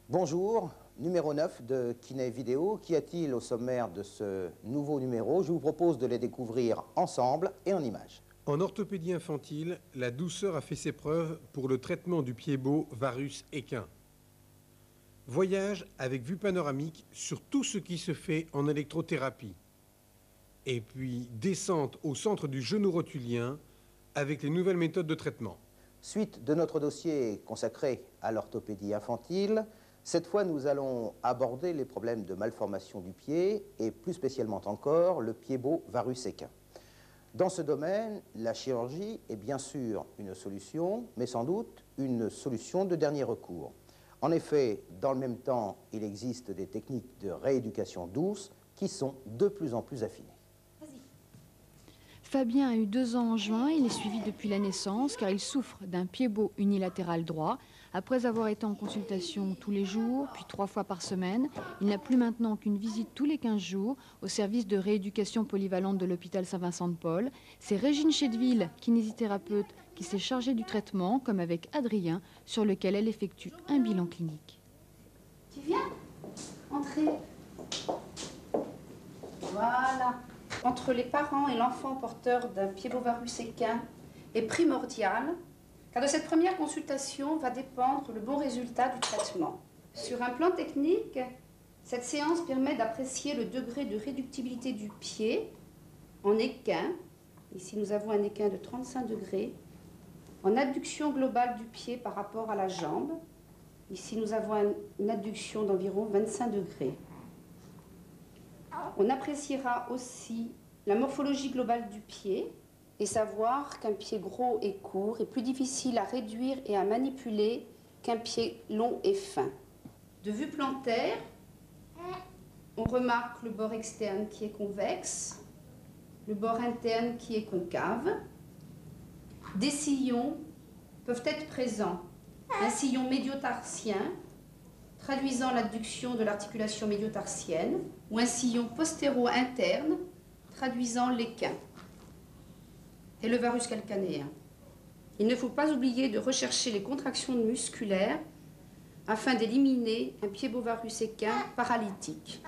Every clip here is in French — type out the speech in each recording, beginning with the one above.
Bonjour, numéro 9 de Kiné Vidéo. Qu'y a-t-il au sommaire de ce nouveau numéro? Je vous propose de les découvrir ensemble et en images. En orthopédie infantile, la douceur a fait ses preuves pour le traitement du pied-bot varus équin. Voyage avec vue panoramique sur tout ce qui se fait en électrothérapie. Et puis descente au centre du genou rotulien avec les nouvelles méthodes de traitement. Suite de notre dossier consacré à l'orthopédie infantile, cette fois nous allons aborder les problèmes de malformation du pied et plus spécialement encore le pied-bot varus équin. Dans ce domaine, la chirurgie est bien sûr une solution, mais sans doute une solution de dernier recours. En effet, dans le même temps, il existe des techniques de rééducation douce qui sont de plus en plus affinées. Fabien a eu 2 ans en juin, il est suivi depuis la naissance car il souffre d'un pied-bot unilatéral droit. Après avoir été en consultation tous les jours, puis 3 fois par semaine, il n'a plus maintenant qu'une visite tous les 15 jours au service de rééducation polyvalente de l'hôpital Saint-Vincent-de-Paul. C'est Régine Chedeville, kinésithérapeute, qui s'est chargée du traitement, comme avec Adrien, sur lequel elle effectue un bilan clinique. Tu viens entrer. Voilà. Entre les parents et l'enfant porteur d'un pied-bot varus équin est primordial, car de cette première consultation va dépendre le bon résultat du traitement. Sur un plan technique, cette séance permet d'apprécier le degré de réductibilité du pied en équin. Ici, nous avons un équin de 35 degrés. En adduction globale du pied par rapport à la jambe. Ici, nous avons une adduction d'environ 25 degrés. On appréciera aussi la morphologie globale du pied et savoir qu'un pied gros et court est plus difficile à réduire et à manipuler qu'un pied long et fin. De vue plantaire, on remarque le bord externe qui est convexe, le bord interne qui est concave. Des sillons peuvent être présents. Un sillon médiotarsien, traduisant l'adduction de l'articulation médiotarsienne, ou un sillon postéro-interne, traduisant l'équin et le varus calcanéen. Il ne faut pas oublier de rechercher les contractions musculaires afin d'éliminer un pied-bot varus équin paralytique.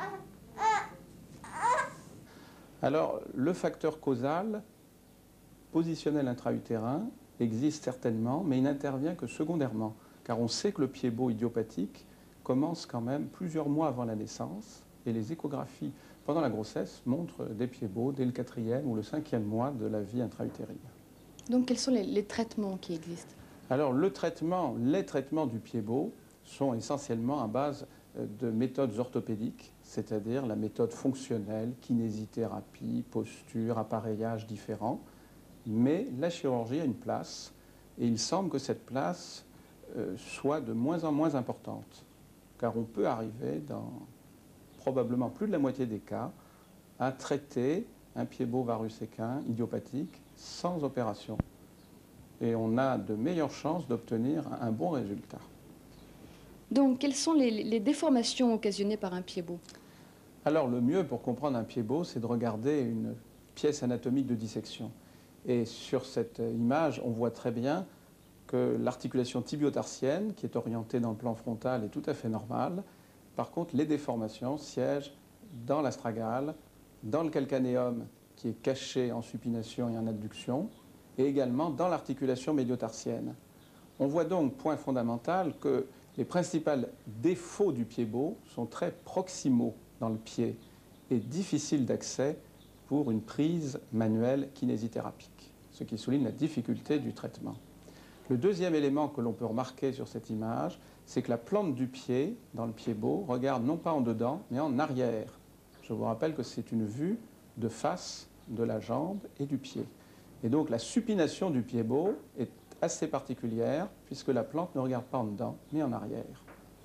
Alors, le facteur causal, positionnel intra-utérin, existe certainement, mais il n'intervient que secondairement, car on sait que le pied-bot idiopathique commence quand même plusieurs mois avant la naissance, et les échographies pendant la grossesse montrent des pieds-bots dès le 4e ou le 5e mois de la vie intra-utérine. Donc quels sont les traitements qui existent? Alors les traitements du pied-bot sont essentiellement à base de méthodes orthopédiques, c'est-à-dire la méthode fonctionnelle, kinésithérapie, posture, appareillage différents. Mais la chirurgie a une place, et il semble que cette place soit de moins en moins importante, car on peut arriver dans probablement plus de la moitié des cas à traiter un pied-bot varus équin idiopathique sans opération. Et on a de meilleures chances d'obtenir un bon résultat. Donc quelles sont les déformations occasionnées par un pied-bot? Alors le mieux pour comprendre un pied-bot, c'est de regarder une pièce anatomique de dissection. Et sur cette image, on voit très bien que l'articulation tibio-tarsienne, qui est orientée dans le plan frontal, est tout à fait normale. Par contre, les déformations siègent dans l'astragale, dans le calcanéum, qui est caché en supination et en adduction, et également dans l'articulation médiotarsienne. On voit donc, point fondamental, que les principaux défauts du pied-bot sont très proximaux dans le pied et difficiles d'accès pour une prise manuelle kinésithérapique, ce qui souligne la difficulté du traitement. Le deuxième élément que l'on peut remarquer sur cette image, c'est que la plante du pied, dans le pied-bot, regarde non pas en dedans, mais en arrière. Je vous rappelle que c'est une vue de face de la jambe et du pied. Et donc la supination du pied-bot est assez particulière, puisque la plante ne regarde pas en dedans, mais en arrière.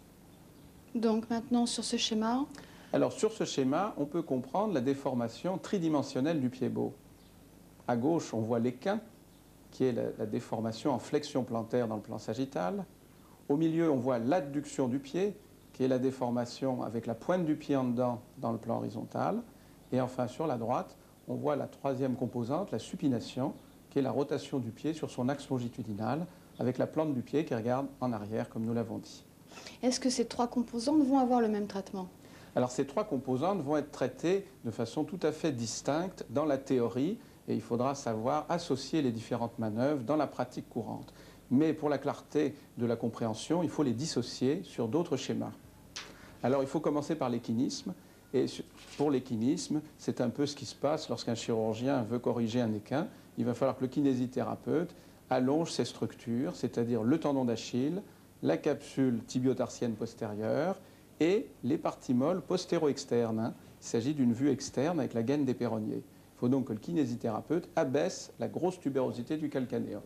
Donc maintenant sur ce schéma? Alors sur ce schéma, on peut comprendre la déformation tridimensionnelle du pied-bot. À gauche, on voit l'équin, qui est la déformation en flexion plantaire dans le plan sagittal. Au milieu, on voit l'adduction du pied, qui est la déformation avec la pointe du pied en dedans dans le plan horizontal. Et enfin, sur la droite, on voit la troisième composante, la supination, qui est la rotation du pied sur son axe longitudinal, avec la plante du pied qui regarde en arrière, comme nous l'avons dit. Est-ce que ces trois composantes vont avoir le même traitement? Alors ces trois composantes vont être traitées de façon tout à fait distincte dans la théorie et il faudra savoir associer les différentes manœuvres dans la pratique courante. Mais pour la clarté de la compréhension, il faut les dissocier sur d'autres schémas. Alors il faut commencer par l'équinisme. Et pour l'équinisme, c'est un peu ce qui se passe lorsqu'un chirurgien veut corriger un équin. Il va falloir que le kinésithérapeute allonge ses structures, c'est-à-dire le tendon d'Achille, la capsule tibio-tarsienne postérieure et les parties molles postéro-externes. Il s'agit d'une vue externe avec la gaine des péronniers. Il faut donc que le kinésithérapeute abaisse la grosse tubérosité du calcanéum.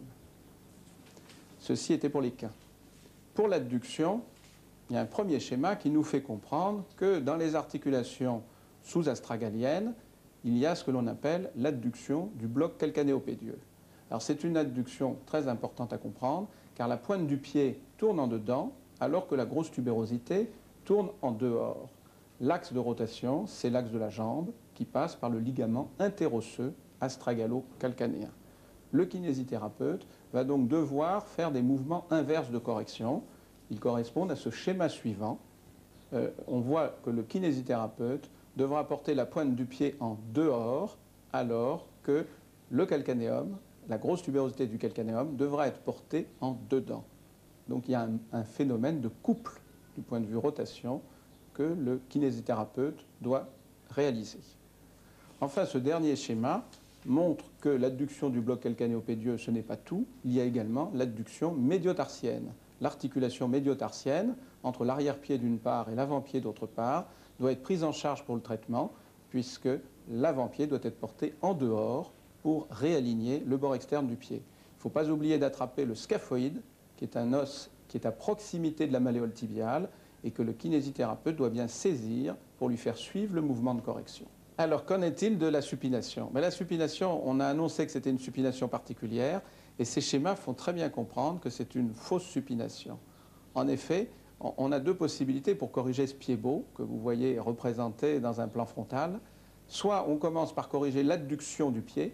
Ceci était pour l'équin. Pour l'adduction, il y a un premier schéma qui nous fait comprendre que dans les articulations sous-astragaliennes, il y a ce que l'on appelle l'adduction du bloc calcanéopédieux. Alors c'est une adduction très importante à comprendre, car la pointe du pied tourne en dedans, alors que la grosse tubérosité tourne en dehors. L'axe de rotation, c'est l'axe de la jambe, qui passe par le ligament interosseux astragalo-calcanéen. Le kinésithérapeute va donc devoir faire des mouvements inverses de correction. Ils correspondent à ce schéma suivant. On voit que le kinésithérapeute devra porter la pointe du pied en dehors, alors que le calcanéum, la grosse tubérosité du calcanéum, devra être portée en dedans. Donc il y a un phénomène de couple du point de vue rotation que le kinésithérapeute doit réaliser. Enfin, ce dernier schéma montre que l'adduction du bloc calcanéopédieux, ce n'est pas tout. Il y a également l'adduction médiotarsienne. L'articulation médiotarsienne, entre l'arrière-pied d'une part et l'avant-pied d'autre part, doit être prise en charge pour le traitement, puisque l'avant-pied doit être porté en dehors pour réaligner le bord externe du pied. Il ne faut pas oublier d'attraper le scaphoïde, qui est un os qui est à proximité de la malléole tibiale, et que le kinésithérapeute doit bien saisir pour lui faire suivre le mouvement de correction. Alors, qu'en est-il de la supination? La supination, on a annoncé que c'était une supination particulière, et ces schémas font très bien comprendre que c'est une fausse supination. En effet, on a deux possibilités pour corriger ce pied beau, que vous voyez représenté dans un plan frontal. Soit on commence par corriger l'adduction du pied,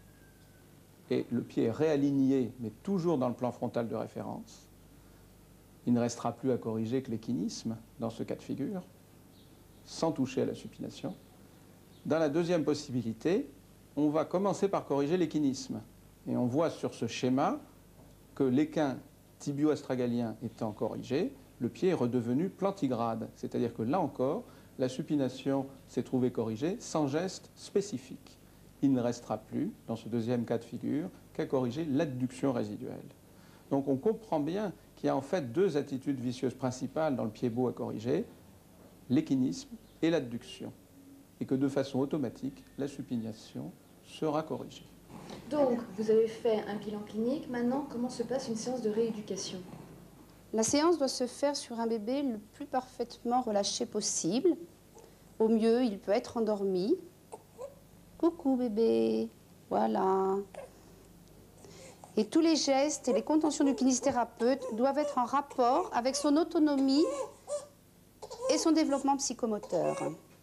et le pied est réaligné, mais toujours dans le plan frontal de référence. Il ne restera plus à corriger que l'équinisme dans ce cas de figure, sans toucher à la supination. Dans la deuxième possibilité, on va commencer par corriger l'équinisme. Et on voit sur ce schéma que l'équin tibio-astragalien étant corrigé, le pied est redevenu plantigrade. C'est-à-dire que là encore, la supination s'est trouvée corrigée sans geste spécifique. Il ne restera plus, dans ce deuxième cas de figure, qu'à corriger l'adduction résiduelle. Donc on comprend bien qu'il y a en fait deux attitudes vicieuses principales dans le pied beau à corriger, l'équinisme et l'adduction. Et que de façon automatique, la supination sera corrigée. Donc, vous avez fait un bilan clinique. Maintenant, comment se passe une séance de rééducation? La séance doit se faire sur un bébé le plus parfaitement relâché possible. Au mieux, il peut être endormi. Coucou bébé, voilà. Et tous les gestes et les contentions du kinésithérapeute doivent être en rapport avec son autonomie et son développement psychomoteur.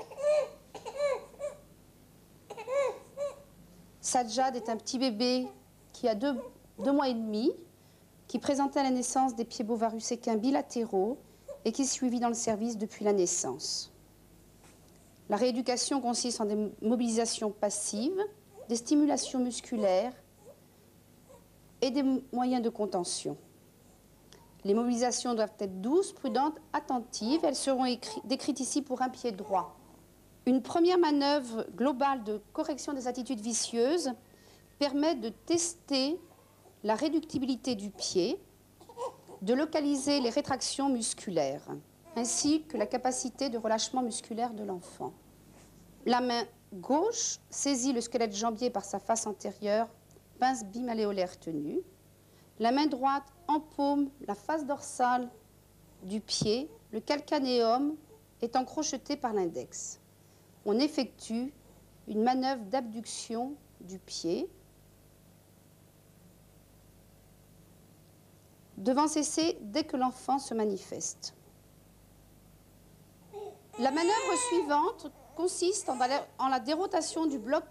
Sajjad est un petit bébé qui a deux mois et demi, qui présentait à la naissance des pieds beaux varus-équins bilatéraux et qui est suivi dans le service depuis la naissance. La rééducation consiste en des mobilisations passives, des stimulations musculaires et des moyens de contention. Les mobilisations doivent être douces, prudentes, attentives. Elles seront décrites ici pour un pied droit. Une première manœuvre globale de correction des attitudes vicieuses permet de tester la réductibilité du pied, de localiser les rétractions musculaires, ainsi que la capacité de relâchement musculaire de l'enfant. La main gauche saisit le squelette jambier par sa face antérieure, pince bimalléolaire tenue. La main droite empaume la face dorsale du pied, le calcanéum étant crocheté par l'index. On effectue une manœuvre d'abduction du pied, devant cesser dès que l'enfant se manifeste. La manœuvre suivante consiste en la dérotation du bloc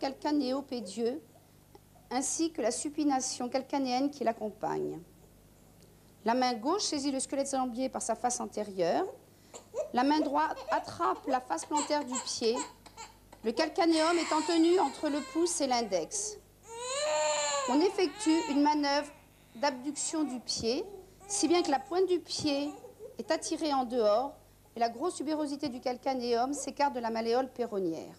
calcanéopédieux ainsi que la supination calcanéenne qui l'accompagne. La main gauche saisit le squelette jambier par sa face antérieure. La main droite attrape la face plantaire du pied. Le calcanéum étant tenu entre le pouce et l'index. On effectue une manœuvre d'abduction du pied, si bien que la pointe du pied est attirée en dehors et la grosse tubérosité du calcanéum s'écarte de la malléole péronnière.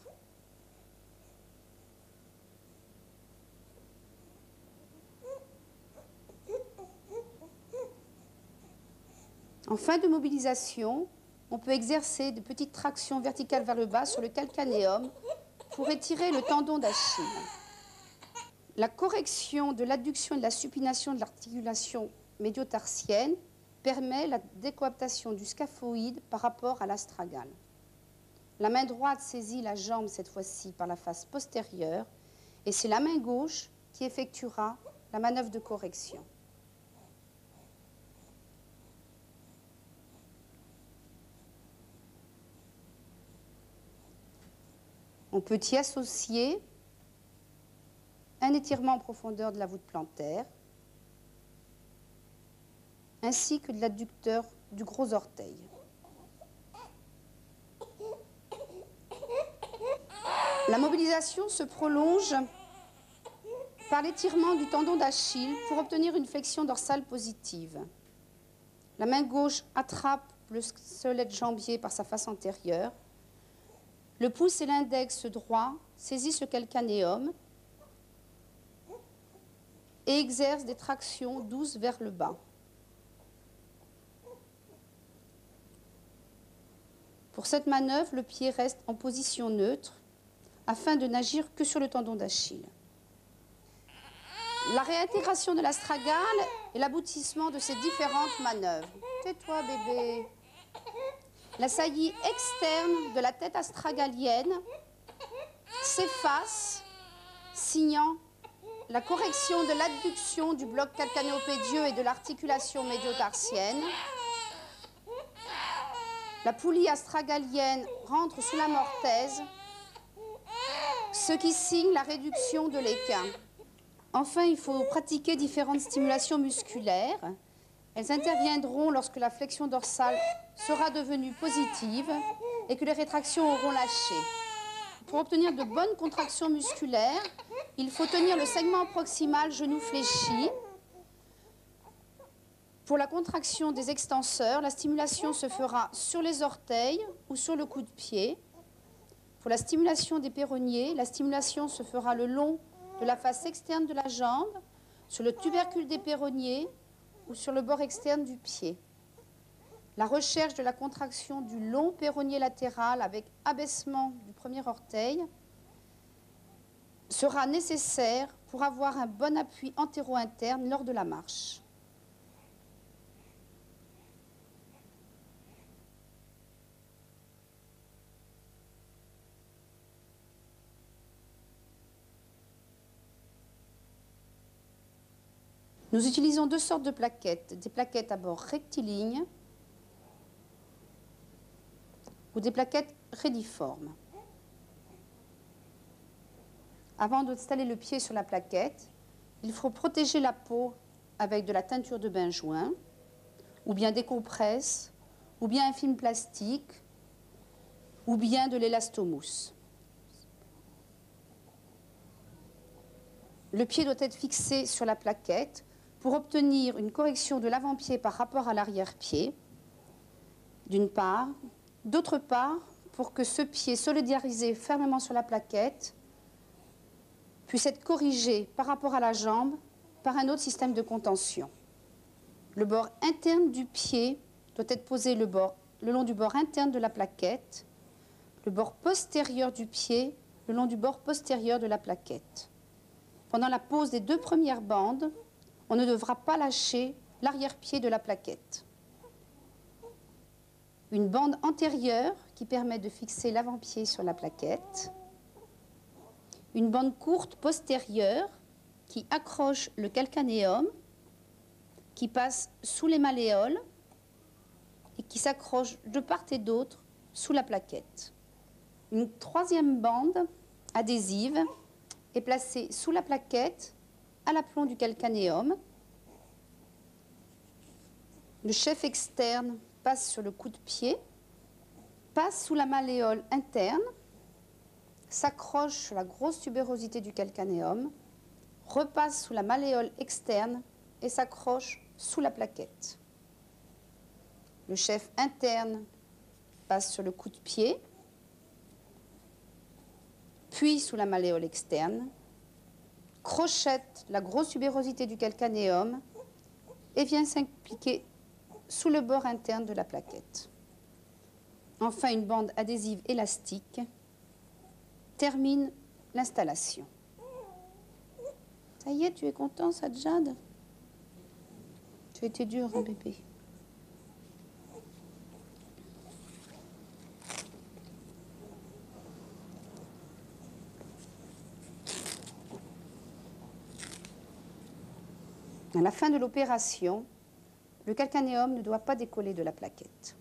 En fin de mobilisation, on peut exercer de petites tractions verticales vers le bas sur le calcanéum pour étirer le tendon d'Achille. La correction de l'adduction et de la supination de l'articulation médio-tarsienne permet la décoaptation du scaphoïde par rapport à l'astragale. La main droite saisit la jambe, cette fois-ci, par la face postérieure, et c'est la main gauche qui effectuera la manœuvre de correction. On peut y associer un étirement en profondeur de la voûte plantaire, ainsi que de l'adducteur du gros orteil. La mobilisation se prolonge par l'étirement du tendon d'Achille pour obtenir une flexion dorsale positive. La main gauche attrape le squelette jambier par sa face antérieure. Le pouce et l'index droit saisissent le calcanéum et exercent des tractions douces vers le bas. Pour cette manœuvre, le pied reste en position neutre afin de n'agir que sur le tendon d'Achille. La réintégration de l'astragale est l'aboutissement de ces différentes manœuvres. Tais-toi, bébé. La saillie externe de la tête astragalienne s'efface, signant la correction de l'adduction du bloc calcanéopédieux et de l'articulation médio-tarsienne. La poulie astragalienne rentre sous la mortaise, ce qui signe la réduction de l'équin. Enfin, il faut pratiquer différentes stimulations musculaires. Elles interviendront lorsque la flexion dorsale sera devenue positive et que les rétractions auront lâché. Pour obtenir de bonnes contractions musculaires, il faut tenir le segment proximal genou fléchi. Pour la contraction des extenseurs, la stimulation se fera sur les orteils ou sur le coup de pied. Pour la stimulation des péronniers, la stimulation se fera le long de la face externe de la jambe, sur le tubercule des péronniers ou sur le bord externe du pied. La recherche de la contraction du long péronnier latéral avec abaissement du premier orteil sera nécessaire pour avoir un bon appui antéro-interne lors de la marche. Nous utilisons deux sortes de plaquettes, des plaquettes à bord rectilignes ou des plaquettes rédiformes. Avant d'installer le pied sur la plaquette, il faut protéger la peau avec de la teinture de benjoin, ou bien des compresses, ou bien un film plastique, ou bien de l'élastomousse. Le pied doit être fixé sur la plaquette pour obtenir une correction de l'avant-pied par rapport à l'arrière-pied, d'une part. D'autre part, pour que ce pied solidarisé fermement sur la plaquette puisse être corrigé par rapport à la jambe par un autre système de contention. Le bord interne du pied doit être posé le long du bord interne de la plaquette, le bord postérieur du pied le long du bord postérieur de la plaquette. Pendant la pose des deux premières bandes, on ne devra pas lâcher l'arrière-pied de la plaquette. Une bande antérieure qui permet de fixer l'avant-pied sur la plaquette. Une bande courte postérieure qui accroche le calcanéum, qui passe sous les malléoles et qui s'accroche de part et d'autre sous la plaquette. Une troisième bande adhésive est placée sous la plaquette à l'aplomb du calcanéum Le chef externe passe sur le coup de pied, passe sous la malléole interne, s'accroche sur la grosse tubérosité du calcanéum, repasse sous la malléole externe et s'accroche sous la plaquette. Le chef interne passe sur le coup de pied, puis sous la malléole externe, crochette la grosse tubérosité du calcanéum et vient s'impliquer sous le bord interne de la plaquette. Enfin, une bande adhésive élastique termine l'installation. Ça y est, tu es content, Sajjad? Tu as été dur, hein, bébé? À la fin de l'opération, le calcanéum ne doit pas décoller de la plaquette.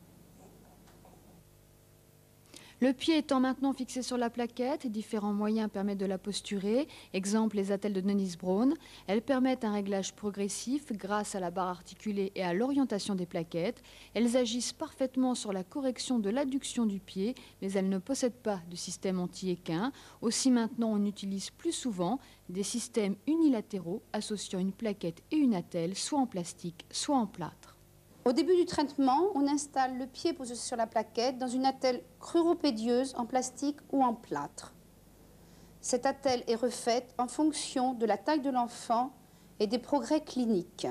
Le pied étant maintenant fixé sur la plaquette, différents moyens permettent de la posturer. Exemple, les attelles de Dennis Brown. Elles permettent un réglage progressif grâce à la barre articulée et à l'orientation des plaquettes. Elles agissent parfaitement sur la correction de l'adduction du pied, mais elles ne possèdent pas de système anti-équin. Aussi maintenant, on utilise plus souvent des systèmes unilatéraux associant une plaquette et une attelle, soit en plastique, soit en plâtre. Au début du traitement, on installe le pied posé sur la plaquette dans une attelle cruropédieuse en plastique ou en plâtre. Cette attelle est refaite en fonction de la taille de l'enfant et des progrès cliniques.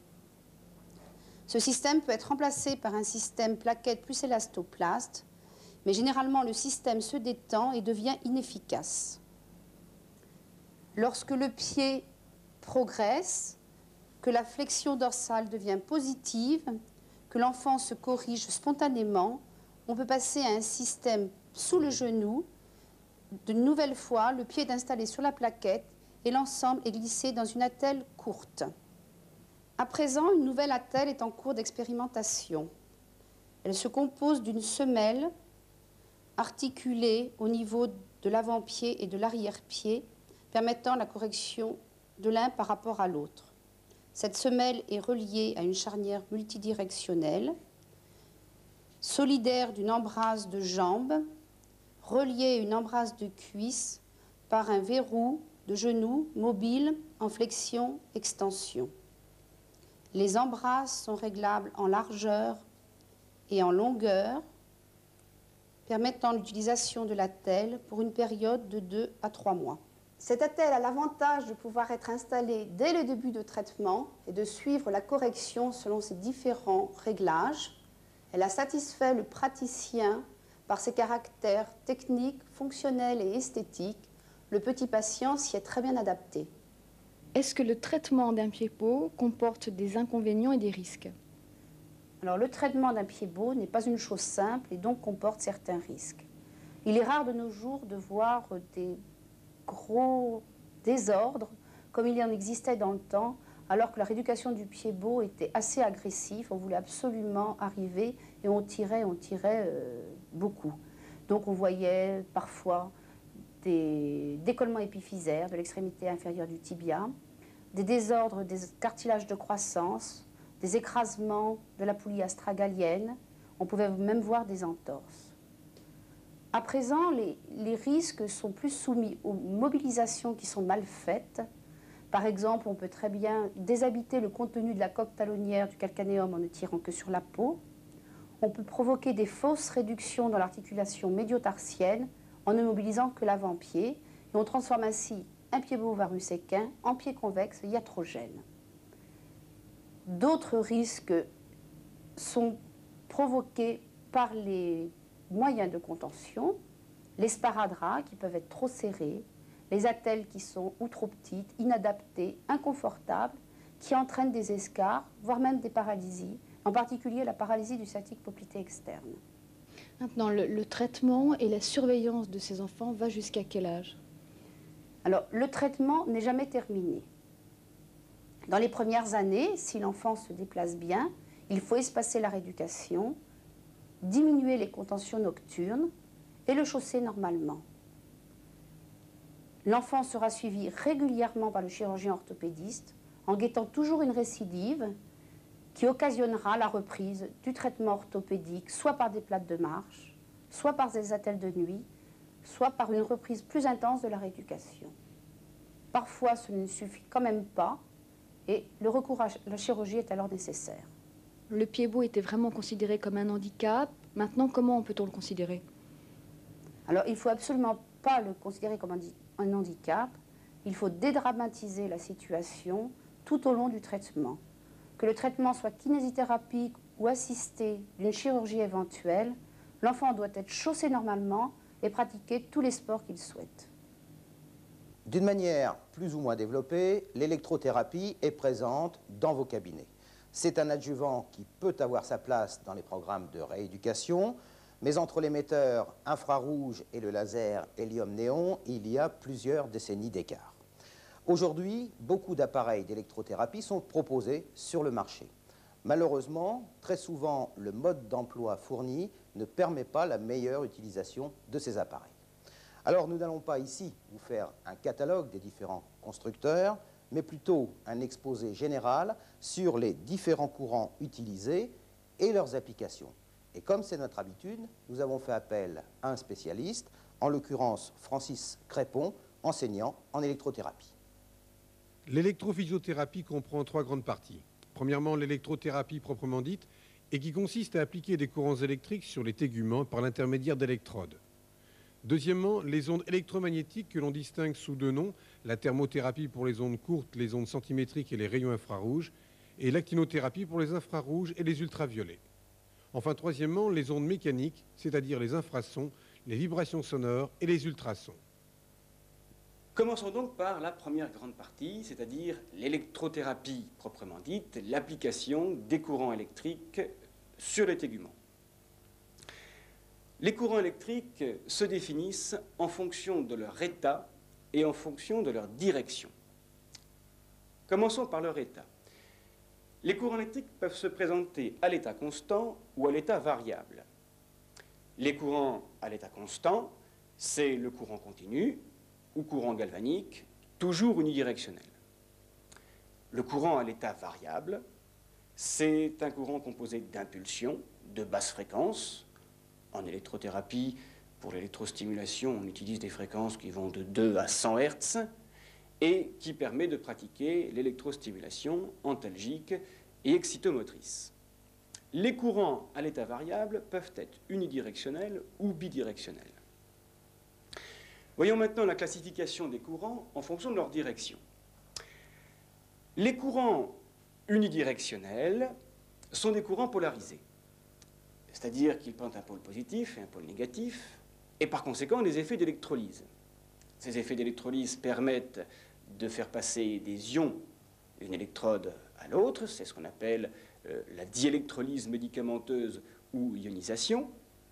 Ce système peut être remplacé par un système plaquette plus élastoplaste, mais généralement le système se détend et devient inefficace. Lorsque le pied progresse, que la flexion dorsale devient positive, que l'enfant se corrige spontanément, on peut passer à un système sous le genou. De nouvelle fois, le pied est installé sur la plaquette et l'ensemble est glissé dans une attelle courte. À présent, une nouvelle attelle est en cours d'expérimentation. Elle se compose d'une semelle articulée au niveau de l'avant-pied et de l'arrière-pied, permettant la correction de l'un par rapport à l'autre. Cette semelle est reliée à une charnière multidirectionnelle, solidaire d'une embrasse de jambe, reliée à une embrasse de cuisse par un verrou de genou mobile en flexion-extension. Les embrasses sont réglables en largeur et en longueur, permettant l'utilisation de l'attelle pour une période de 2 à 3 mois. Cette attelle a l'avantage de pouvoir être installée dès le début de traitement et de suivre la correction selon ses différents réglages. Elle a satisfait le praticien par ses caractères techniques, fonctionnels et esthétiques. Le petit patient s'y est très bien adapté. Est-ce que le traitement d'un pied-bot comporte des inconvénients et des risques? Alors, le traitement d'un pied-bot n'est pas une chose simple et donc comporte certains risques. Il est rare de nos jours de voir des gros désordres, comme il y en existait dans le temps, alors que la rééducation du pied-bot était assez agressive. On voulait absolument arriver et on tirait beaucoup. Donc on voyait parfois des décollements épiphysaires de l'extrémité inférieure du tibia, des désordres des cartilages de croissance, des écrasements de la poulie astragalienne. On pouvait même voir des entorses. À présent, les risques sont plus soumis aux mobilisations qui sont mal faites. Par exemple, on peut très bien déshabiter le contenu de la coque talonnière du calcanéum en ne tirant que sur la peau. On peut provoquer des fausses réductions dans l'articulation médio-tarsienne en ne mobilisant que l'avant-pied. Et on transforme ainsi un pied-bot varus équin en pied convexe iatrogène. D'autres risques sont provoqués par les moyens de contention, les sparadraps qui peuvent être trop serrés, les attelles qui sont ou trop petites, inadaptées, inconfortables, qui entraînent des escarres, voire même des paralysies, en particulier la paralysie du sciatique poplité externe. Maintenant, le traitement et la surveillance de ces enfants va jusqu'à quel âge? Alors, le traitement n'est jamais terminé. Dans les premières années, si l'enfant se déplace bien, il faut espacer la rééducation, diminuer les contentions nocturnes et le chausser normalement. L'enfant sera suivi régulièrement par le chirurgien orthopédiste en guettant toujours une récidive qui occasionnera la reprise du traitement orthopédique, soit par des plates de marche, soit par des attelles de nuit, soit par une reprise plus intense de la rééducation. Parfois, ce ne suffit quand même pas et le recours à la chirurgie est alors nécessaire. Le pied-bot était vraiment considéré comme un handicap. Maintenant, comment peut-on le considérer? Alors, il ne faut absolument pas le considérer comme un handicap. Il faut dédramatiser la situation tout au long du traitement. Que le traitement soit kinésithérapie ou assisté d'une chirurgie éventuelle, l'enfant doit être chaussé normalement et pratiquer tous les sports qu'il souhaite. D'une manière plus ou moins développée, l'électrothérapie est présente dans vos cabinets. C'est un adjuvant qui peut avoir sa place dans les programmes de rééducation, mais entre l'émetteur infrarouge et le laser hélium-néon, il y a plusieurs décennies d'écart. Aujourd'hui, beaucoup d'appareils d'électrothérapie sont proposés sur le marché. Malheureusement, très souvent, le mode d'emploi fourni ne permet pas la meilleure utilisation de ces appareils. Alors, nous n'allons pas ici vous faire un catalogue des différents constructeurs, mais plutôt un exposé général sur les différents courants utilisés et leurs applications. Et comme c'est notre habitude, nous avons fait appel à un spécialiste, en l'occurrence Francis Crépon, enseignant en électrothérapie. L'électrophysiothérapie comprend 3 grandes parties. Premièrement, l'électrothérapie proprement dite, et qui consiste à appliquer des courants électriques sur les téguments par l'intermédiaire d'électrodes. Deuxièmement, les ondes électromagnétiques que l'on distingue sous 2 noms, la thermothérapie pour les ondes courtes, les ondes centimétriques et les rayons infrarouges, et l'actinothérapie pour les infrarouges et les ultraviolets. Enfin, troisièmement, les ondes mécaniques, c'est-à-dire les infrasons, les vibrations sonores et les ultrasons. Commençons donc par la première grande partie, c'est-à-dire l'électrothérapie proprement dite, l'application des courants électriques sur les téguments. Les courants électriques se définissent en fonction de leur état et en fonction de leur direction. Commençons par leur état. Les courants électriques peuvent se présenter à l'état constant ou à l'état variable. Les courants à l'état constant, c'est le courant continu ou courant galvanique, toujours unidirectionnel. Le courant à l'état variable, c'est un courant composé d'impulsions de basse fréquence. En électrothérapie, pour l'électrostimulation, on utilise des fréquences qui vont de 2 à 100 Hz et qui permet de pratiquer l'électrostimulation antalgique et excitomotrice. Les courants à l'état variable peuvent être unidirectionnels ou bidirectionnels. Voyons maintenant la classification des courants en fonction de leur direction. Les courants unidirectionnels sont des courants polarisés. C'est-à-dire qu'ils présentent un pôle positif et un pôle négatif, et par conséquent des effets d'électrolyse. Ces effets d'électrolyse permettent de faire passer des ions d'une électrode à l'autre, c'est ce qu'on appelle la diélectrolyse médicamenteuse ou ionisation.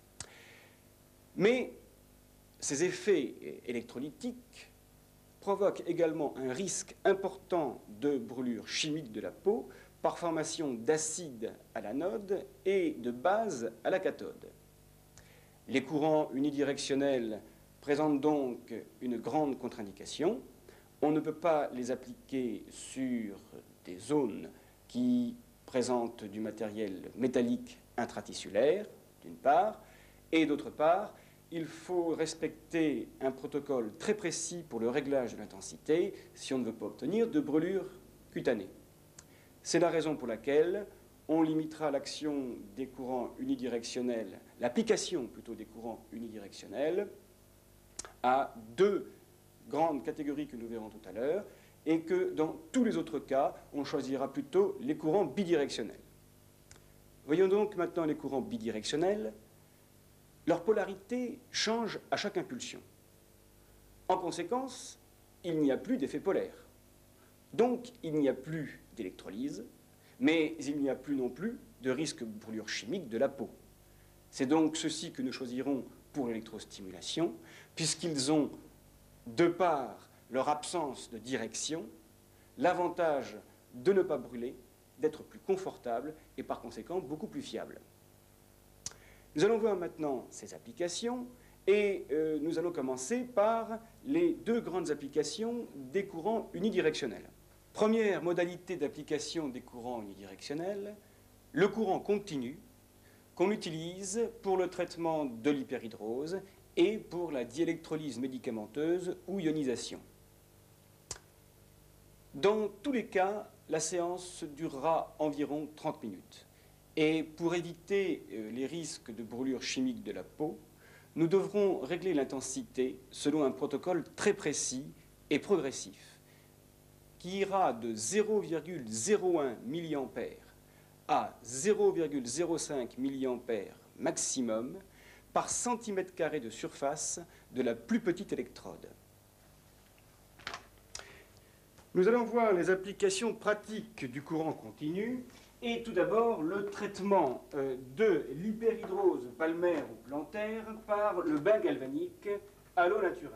Mais ces effets électrolytiques provoquent également un risque important de brûlure chimique de la peau par formation d'acide à l'anode et de base à la cathode. Les courants unidirectionnels présentent donc une grande contre-indication. On ne peut pas les appliquer sur des zones qui présentent du matériel métallique intratissulaire, d'une part, et d'autre part, il faut respecter un protocole très précis pour le réglage de l'intensité si on ne veut pas obtenir de brûlure cutanée. C'est la raison pour laquelle on limitera l'action des courants unidirectionnels, l'application plutôt des courants unidirectionnels, à 2 grandes catégories que nous verrons tout à l'heure, et que dans tous les autres cas, on choisira plutôt les courants bidirectionnels. Voyons donc maintenant les courants bidirectionnels. Leur polarité change à chaque impulsion. En conséquence, il n'y a plus d'effet polaire. Donc, il n'y a plus d'électrolyse, mais il n'y a plus non plus de risque de brûlure chimique de la peau. C'est donc ceci que nous choisirons pour l'électrostimulation, puisqu'ils ont, de par leur absence de direction, l'avantage de ne pas brûler, d'être plus confortable et par conséquent beaucoup plus fiable. Nous allons voir maintenant ces applications et nous allons commencer par les 2 grandes applications des courants unidirectionnels. Première modalité d'application des courants unidirectionnels, le courant continu qu'on utilise pour le traitement de l'hyperhydrose et pour la diélectrolyse médicamenteuse ou ionisation. Dans tous les cas, la séance durera environ 30 minutes. Et pour éviter les risques de brûlure chimique de la peau, nous devrons régler l'intensité selon un protocole très précis et progressif, qui ira de 0,01 mA à 0,05 mA maximum par centimètre carré de surface de la plus petite électrode. Nous allons voir les applications pratiques du courant continu et tout d'abord le traitement de l'hyperhydrose palmaire ou plantaire par le bain galvanique à l'eau naturelle.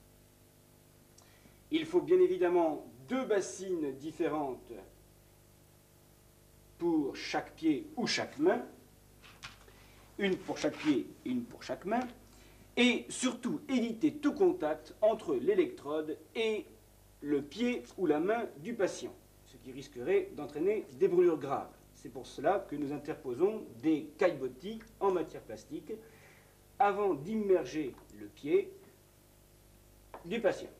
Il faut bien évidemment 2 bassines différentes pour chaque pied ou chaque main, une pour chaque pied et une pour chaque main, et surtout éviter tout contact entre l'électrode et le pied ou la main du patient, ce qui risquerait d'entraîner des brûlures graves. C'est pour cela que nous interposons des caillebotis en matière plastique avant d'immerger le pied du patient.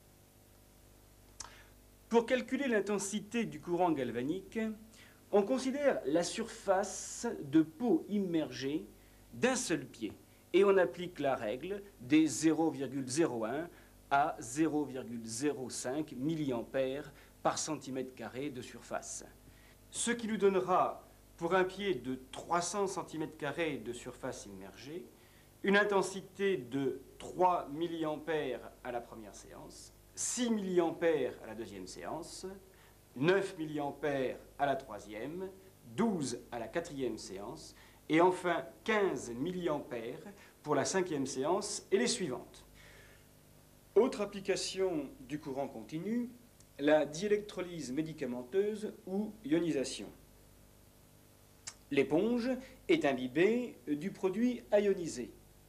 Pour calculer l'intensité du courant galvanique, on considère la surface de peau immergée d'un seul pied et on applique la règle des 0,01 à 0,05 mA par centimètre carré de surface. Ce qui nous donnera, pour un pied de 300 cm² de surface immergée, une intensité de 3 mA à la première séance, 6 mA à la deuxième séance, 9 mA à la troisième, 12 à la quatrième séance, et enfin 15 mA pour la cinquième séance et les suivantes. Autre application du courant continu, la diélectrolyse médicamenteuse ou ionisation. L'éponge est imbibée du produit à ioniser.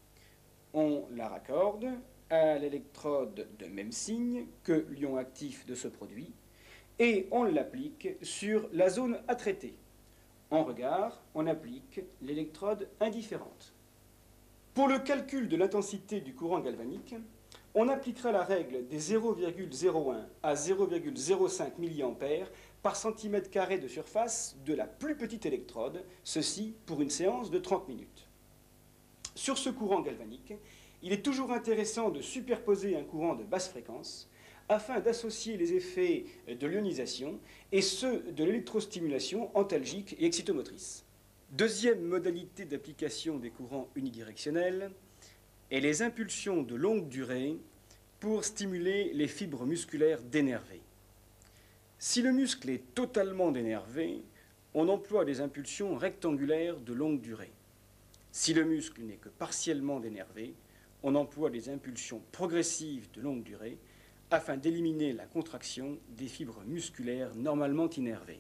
On la raccorde à l'électrode de même signe que l'ion actif de ce produit et on l'applique sur la zone à traiter. En regard, on applique l'électrode indifférente. Pour le calcul de l'intensité du courant galvanique, on appliquera la règle des 0,01 à 0,05 mA par centimètre carré de surface de la plus petite électrode, ceci pour une séance de 30 minutes. Sur ce courant galvanique, il est toujours intéressant de superposer un courant de basse fréquence afin d'associer les effets de l'ionisation et ceux de l'électrostimulation antalgique et excitomotrice. Deuxième modalité d'application des courants unidirectionnels est les impulsions de longue durée pour stimuler les fibres musculaires dénervées. Si le muscle est totalement dénervé, on emploie des impulsions rectangulaires de longue durée. Si le muscle n'est que partiellement dénervé, on emploie des impulsions progressives de longue durée afin d'éliminer la contraction des fibres musculaires normalement innervées.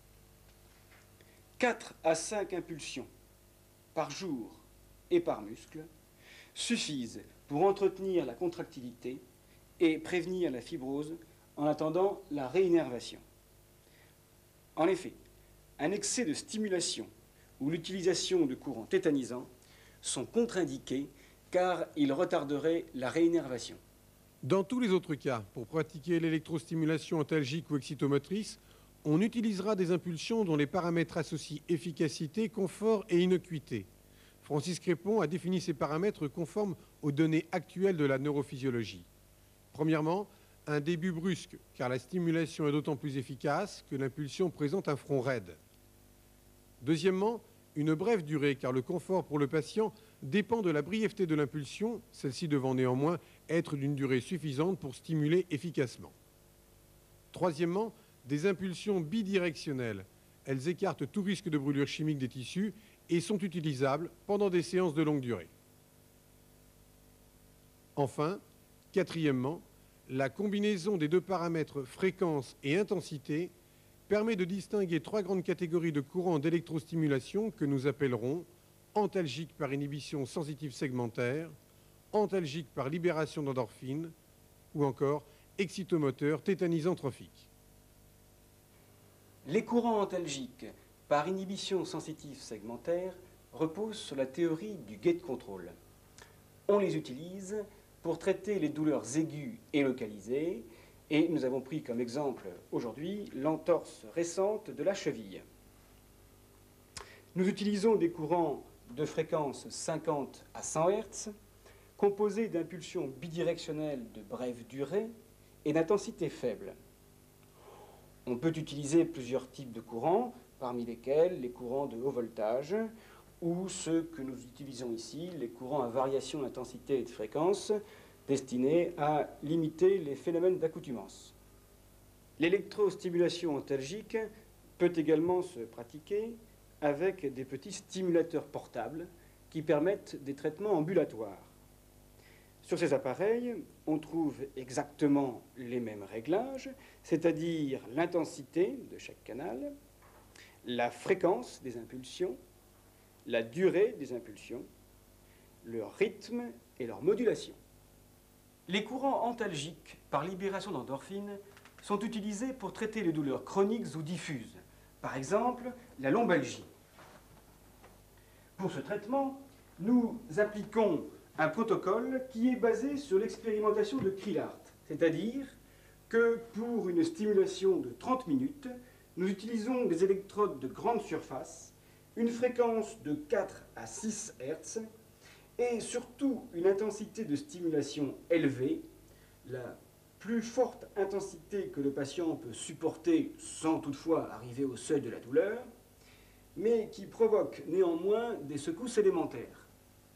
4 à 5 impulsions par jour et par muscle suffisent pour entretenir la contractilité et prévenir la fibrose en attendant la réinnervation. En effet, un excès de stimulation ou l'utilisation de courants tétanisants sont contre-indiqués car ils retarderaient la réinnervation. Dans tous les autres cas, pour pratiquer l'électrostimulation antalgique ou excitomotrice, on utilisera des impulsions dont les paramètres associent efficacité, confort et innocuité. Francis Crépon a défini ces paramètres conformes aux données actuelles de la neurophysiologie. Premièrement, un début brusque, car la stimulation est d'autant plus efficace que l'impulsion présente un front raide. Deuxièmement, une brève durée, car le confort pour le patient dépend de la brièveté de l'impulsion, celle-ci devant néanmoins être d'une durée suffisante pour stimuler efficacement. Troisièmement, des impulsions bidirectionnelles. Elles écartent tout risque de brûlure chimique des tissus et sont utilisables pendant des séances de longue durée. Enfin, quatrièmement, la combinaison des deux paramètres fréquence et intensité permet de distinguer 3 grandes catégories de courants d'électrostimulation que nous appellerons antalgique par inhibition sensitive segmentaire, antalgique par libération d'endorphines ou encore excitomoteur tétanisant trophique. Les courants antalgiques par inhibition sensitive segmentaire repose sur la théorie du gate control. On les utilise pour traiter les douleurs aiguës et localisées, et nous avons pris comme exemple aujourd'hui l'entorse récente de la cheville. Nous utilisons des courants de fréquence 50 à 100 Hz, composés d'impulsions bidirectionnelles de brève durée et d'intensité faible. On peut utiliser plusieurs types de courants, parmi lesquels les courants de haut voltage, ou ceux que nous utilisons ici, les courants à variation d'intensité et de fréquence, destinés à limiter les phénomènes d'accoutumance. L'électrostimulation antalgique peut également se pratiquer avec des petits stimulateurs portables qui permettent des traitements ambulatoires. Sur ces appareils, on trouve exactement les mêmes réglages, c'est-à-dire l'intensité de chaque canal, la fréquence des impulsions, la durée des impulsions, leur rythme et leur modulation. Les courants antalgiques par libération d'endorphines sont utilisés pour traiter les douleurs chroniques ou diffuses, par exemple la lombalgie. Pour ce traitement, nous appliquons un protocole qui est basé sur l'expérimentation de Krillart, c'est-à-dire que pour une stimulation de 30 minutes, nous utilisons des électrodes de grande surface, une fréquence de 4 à 6 Hz et surtout une intensité de stimulation élevée, la plus forte intensité que le patient peut supporter sans toutefois arriver au seuil de la douleur, mais qui provoque néanmoins des secousses élémentaires.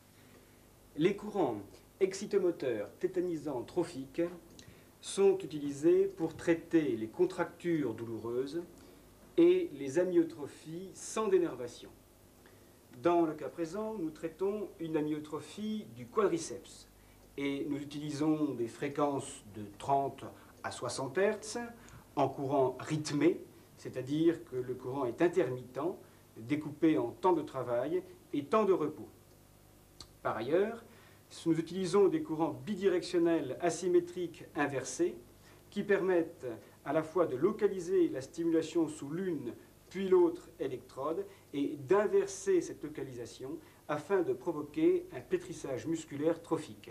Les courants excitomoteurs tétanisants trophiques sont utilisés pour traiter les contractures douloureuses et les amyotrophies sans dénervation. Dans le cas présent, nous traitons une amyotrophie du quadriceps et nous utilisons des fréquences de 30 à 60 Hz en courant rythmé, c'est-à-dire que le courant est intermittent, découpé en temps de travail et temps de repos. Par ailleurs, nous utilisons des courants bidirectionnels asymétriques inversés qui permettent à la fois de localiser la stimulation sous l'une puis l'autre électrode et d'inverser cette localisation afin de provoquer un pétrissage musculaire trophique.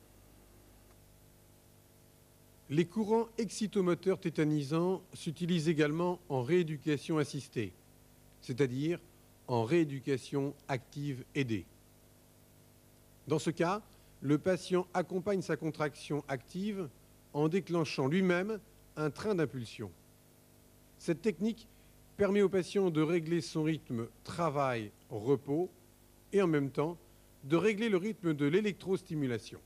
Les courants excitomoteurs tétanisants s'utilisent également en rééducation assistée, c'est-à-dire en rééducation active aidée. Dans ce cas, le patient accompagne sa contraction active en déclenchant lui-même un train d'impulsion. Cette technique permet au patient de régler son rythme travail-repos et en même temps de régler le rythme de l'électrostimulation.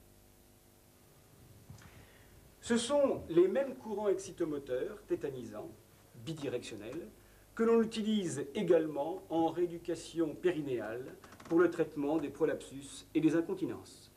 Ce sont les mêmes courants excitomoteurs tétanisants, bidirectionnels, que l'on utilise également en rééducation périnéale pour le traitement des prolapsus et des incontinences.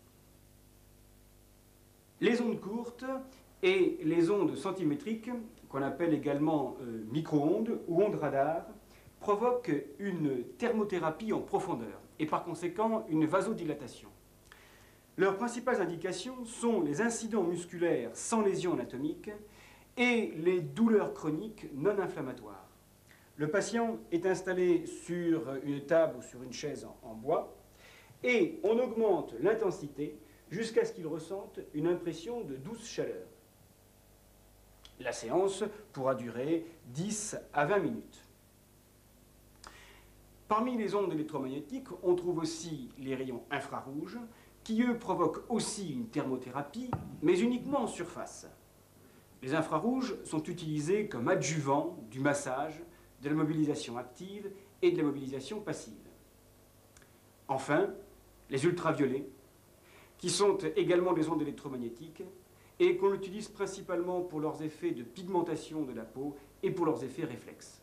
Les ondes courtes et les ondes centimétriques, qu'on appelle également micro-ondes ou ondes radar, provoquent une thermothérapie en profondeur et par conséquent une vasodilatation. Leurs principales indications sont les incidents musculaires sans lésion anatomique et les douleurs chroniques non inflammatoires. Le patient est installé sur une table ou sur une chaise en bois et on augmente l'intensité jusqu'à ce qu'il ressente une impression de douce chaleur. La séance pourra durer 10 à 20 minutes. Parmi les ondes électromagnétiques, on trouve aussi les rayons infrarouges qui, eux, provoquent aussi une thermothérapie, mais uniquement en surface. Les infrarouges sont utilisés comme adjuvants du massage, de la mobilisation active et de la mobilisation passive. Enfin, les ultraviolets, qui sont également des ondes électromagnétiques et qu'on utilise principalement pour leurs effets de pigmentation de la peau et pour leurs effets réflexes.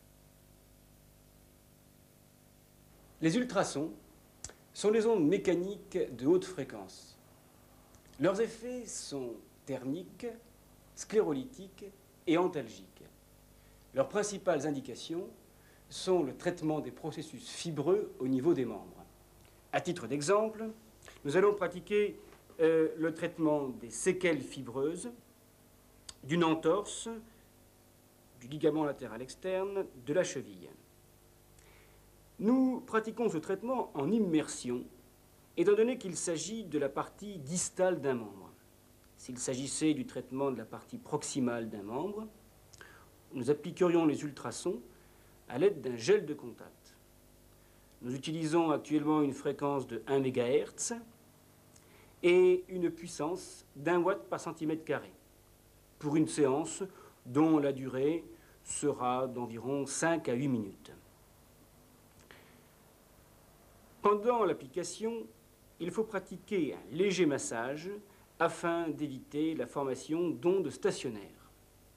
Les ultrasons sont des ondes mécaniques de haute fréquence. Leurs effets sont thermiques, sclérolytiques et antalgiques. Leurs principales indications sont le traitement des processus fibreux au niveau des membres. À titre d'exemple, nous allons pratiquer le traitement des séquelles fibreuses, d'une entorse, du ligament latéral externe, de la cheville. Nous pratiquons ce traitement en immersion, étant donné qu'il s'agit de la partie distale d'un membre. S'il s'agissait du traitement de la partie proximale d'un membre, nous appliquerions les ultrasons à l'aide d'un gel de contact. Nous utilisons actuellement une fréquence de 1 MHz et une puissance d'1 watt par centimètre carré pour une séance dont la durée sera d'environ 5 à 8 minutes. Pendant l'application, il faut pratiquer un léger massage afin d'éviter la formation d'ondes stationnaires.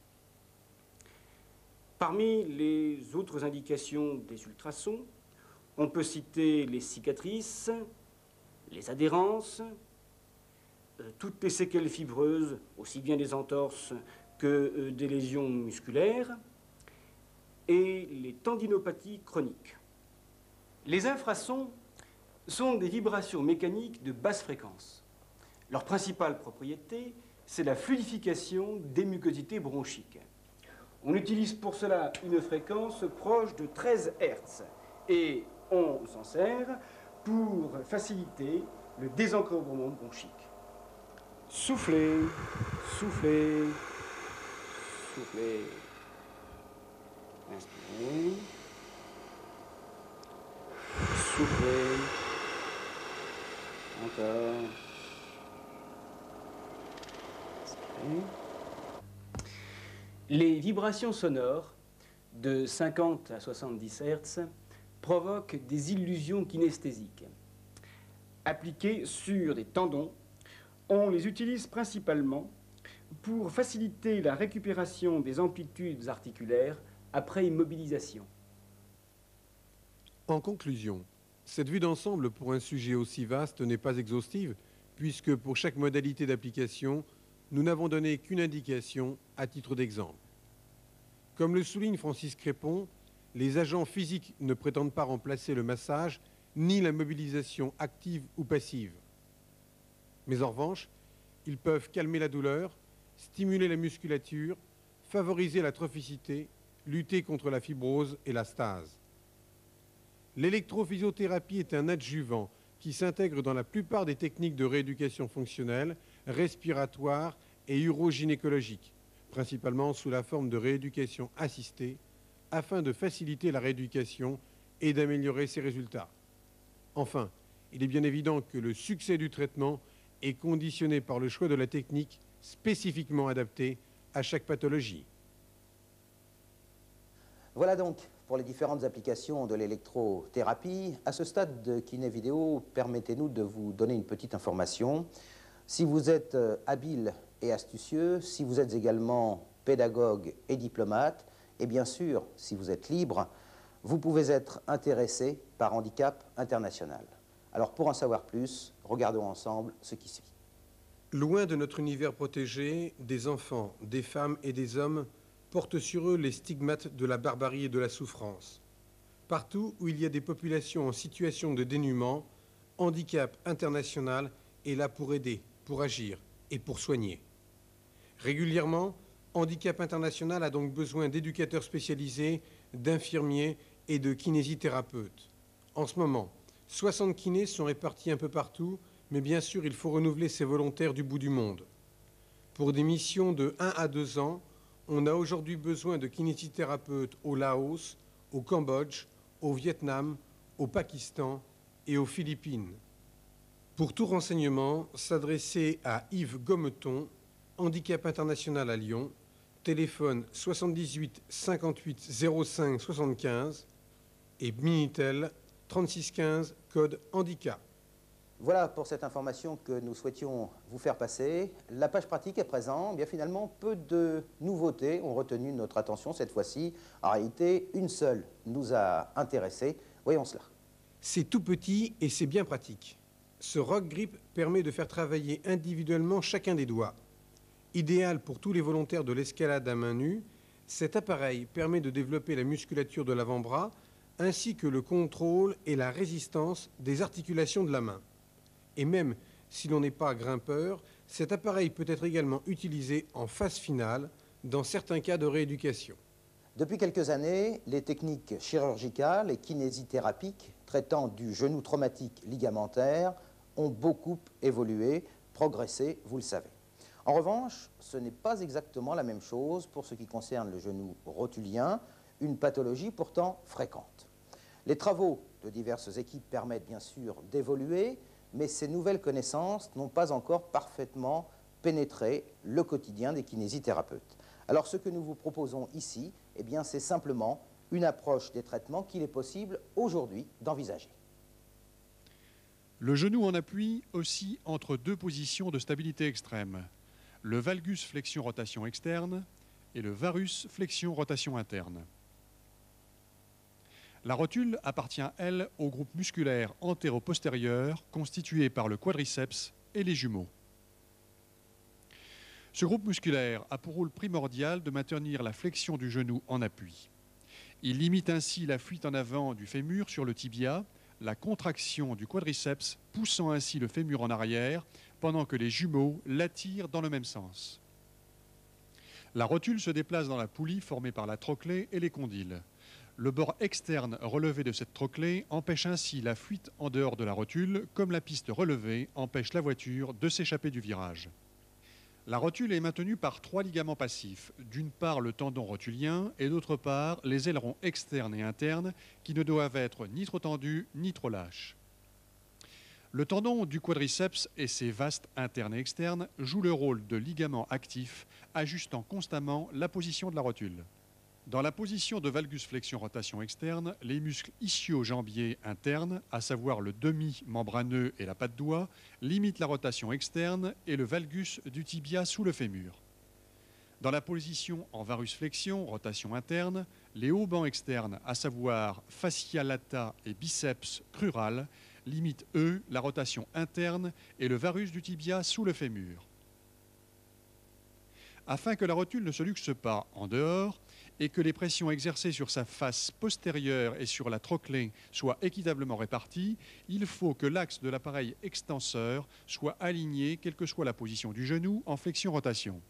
Parmi les autres indications des ultrasons, on peut citer les cicatrices, les adhérences, toutes les séquelles fibreuses, aussi bien des entorses que des lésions musculaires, et les tendinopathies chroniques. Les infrasons sont des vibrations mécaniques de basse fréquence. Leur principale propriété, c'est la fluidification des mucosités bronchiques. On utilise pour cela une fréquence proche de 13 Hz et on s'en sert pour faciliter le désencombrement bronchique. Soufflez, soufflez, soufflez. Inspirez. Soufflez. Encore. Inspirez. Les vibrations sonores de 50 à 70 Hz provoquent des illusions kinesthésiques. Appliquées sur des tendons, on les utilise principalement pour faciliter la récupération des amplitudes articulaires après immobilisation. En conclusion, cette vue d'ensemble pour un sujet aussi vaste n'est pas exhaustive, puisque pour chaque modalité d'application, nous n'avons donné qu'une indication à titre d'exemple. Comme le souligne Francis Crépon, les agents physiques ne prétendent pas remplacer le massage ni la mobilisation active ou passive. Mais en revanche, ils peuvent calmer la douleur, stimuler la musculature, favoriser la trophicité, lutter contre la fibrose et la stase. L'électrophysiothérapie est un adjuvant qui s'intègre dans la plupart des techniques de rééducation fonctionnelle, respiratoire et urogynécologique, principalement sous la forme de rééducation assistée, afin de faciliter la rééducation et d'améliorer ses résultats. Enfin, il est bien évident que le succès du traitement est conditionné par le choix de la technique spécifiquement adaptée à chaque pathologie. Voilà donc pour les différentes applications de l'électrothérapie. À ce stade de Kiné Vidéo, permettez-nous de vous donner une petite information. Si vous êtes habile et astucieux, si vous êtes également pédagogue et diplomate, et bien sûr, si vous êtes libre, vous pouvez être intéressé par Handicap International. Alors pour en savoir plus, regardons ensemble ce qui suit. Loin de notre univers protégé, des enfants, des femmes et des hommes portent sur eux les stigmates de la barbarie et de la souffrance. Partout où il y a des populations en situation de dénuement, Handicap International est là pour aider, pour agir et pour soigner. Régulièrement, Handicap International a donc besoin d'éducateurs spécialisés, d'infirmiers et de kinésithérapeutes. En ce moment, 60 kinés sont répartis un peu partout, mais bien sûr, il faut renouveler ces volontaires du bout du monde. Pour des missions de 1 à 2 ans, on a aujourd'hui besoin de kinésithérapeutes au Laos, au Cambodge, au Vietnam, au Pakistan et aux Philippines. Pour tout renseignement, s'adresser à Yves Gometon, Handicap International à Lyon, téléphone 78 58 05 75 et Minitel 36 15 code handicap. Voilà pour cette information que nous souhaitions vous faire passer. La page pratique à présent, bien finalement, peu de nouveautés ont retenu notre attention cette fois-ci. En réalité, une seule nous a intéressés. Voyons cela. C'est tout petit et c'est bien pratique. Ce Rock Grip permet de faire travailler individuellement chacun des doigts. Idéal pour tous les volontaires de l'escalade à main nue, cet appareil permet de développer la musculature de l'avant-bras ainsi que le contrôle et la résistance des articulations de la main. Et même si l'on n'est pas grimpeur, cet appareil peut être également utilisé en phase finale dans certains cas de rééducation. Depuis quelques années, les techniques chirurgicales et kinésithérapiques traitant du genou traumatique ligamentaire ont beaucoup évolué, progressé, vous le savez. En revanche, ce n'est pas exactement la même chose pour ce qui concerne le genou rotulien, une pathologie pourtant fréquente. Les travaux de diverses équipes permettent bien sûr d'évoluer, mais ces nouvelles connaissances n'ont pas encore parfaitement pénétré le quotidien des kinésithérapeutes. Alors ce que nous vous proposons ici, eh bien, c'est simplement une approche des traitements qu'il est possible aujourd'hui d'envisager. Le genou en appui oscille entre deux positions de stabilité extrême, le valgus flexion-rotation externe et le varus flexion-rotation interne. La rotule appartient, elle, au groupe musculaire antéro-postérieur constitué par le quadriceps et les jumeaux. Ce groupe musculaire a pour rôle primordial de maintenir la flexion du genou en appui. Il limite ainsi la fuite en avant du fémur sur le tibia, la contraction du quadriceps poussant ainsi le fémur en arrière pendant que les jumeaux l'attirent dans le même sens. La rotule se déplace dans la poulie formée par la trochlée et les condyles. Le bord externe relevé de cette trochlée empêche ainsi la fuite en dehors de la rotule, comme la piste relevée empêche la voiture de s'échapper du virage. La rotule est maintenue par trois ligaments passifs. D'une part le tendon rotulien et d'autre part les ailerons externes et internes qui ne doivent être ni trop tendus ni trop lâches. Le tendon du quadriceps et ses vastes internes et externes jouent le rôle de ligament actif, ajustant constamment la position de la rotule. Dans la position de valgus flexion-rotation externe, les muscles ischio-jambiers internes, à savoir le demi-membraneux et la patte doigt, limitent la rotation externe et le valgus du tibia sous le fémur. Dans la position en varus flexion, rotation interne, les haubans externes, à savoir fascia lata et biceps crural, limitent, eux, la rotation interne et le varus du tibia sous le fémur. Afin que la rotule ne se luxe pas en dehors et que les pressions exercées sur sa face postérieure et sur la trochlée soient équitablement réparties, il faut que l'axe de l'appareil extenseur soit aligné, quelle que soit la position du genou, en flexion-rotation.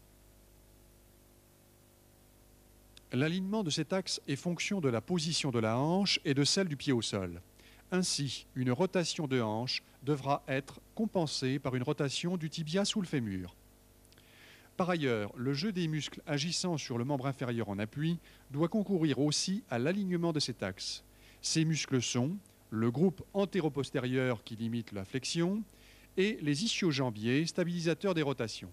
L'alignement de cet axe est fonction de la position de la hanche et de celle du pied au sol. Ainsi, une rotation de hanche devra être compensée par une rotation du tibia sous le fémur. Par ailleurs, le jeu des muscles agissant sur le membre inférieur en appui doit concourir aussi à l'alignement de cet axe. Ces muscles sont le groupe antéro-postérieur qui limite la flexion et les ischio-jambiers stabilisateurs des rotations.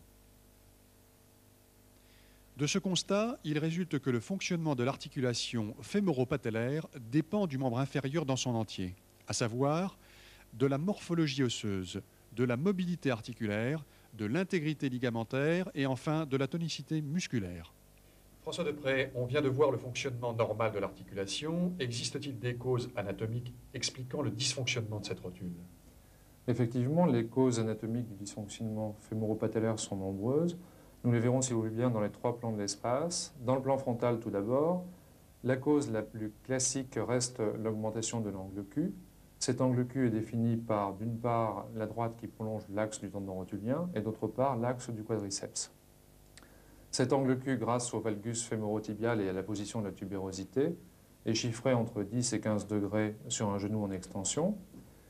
De ce constat, il résulte que le fonctionnement de l'articulation fémoro-patellaire dépend du membre inférieur dans son entier, à savoir de la morphologie osseuse, de la mobilité articulaire, de l'intégrité ligamentaire et enfin de la tonicité musculaire. François Deprez, on vient de voir le fonctionnement normal de l'articulation. Existe-t-il des causes anatomiques expliquant le dysfonctionnement de cette rotule? Effectivement, les causes anatomiques du dysfonctionnement fémoro-patellaire sont nombreuses. Nous les verrons, si vous voulez bien, dans les trois plans de l'espace. Dans le plan frontal, tout d'abord, la cause la plus classique reste l'augmentation de l'angle Q. Cet angle Q est défini par, d'une part, la droite qui prolonge l'axe du tendon rotulien et d'autre part, l'axe du quadriceps. Cet angle Q, grâce au valgus fémoro-tibial et à la position de la tubérosité, est chiffré entre 10 et 15 degrés sur un genou en extension.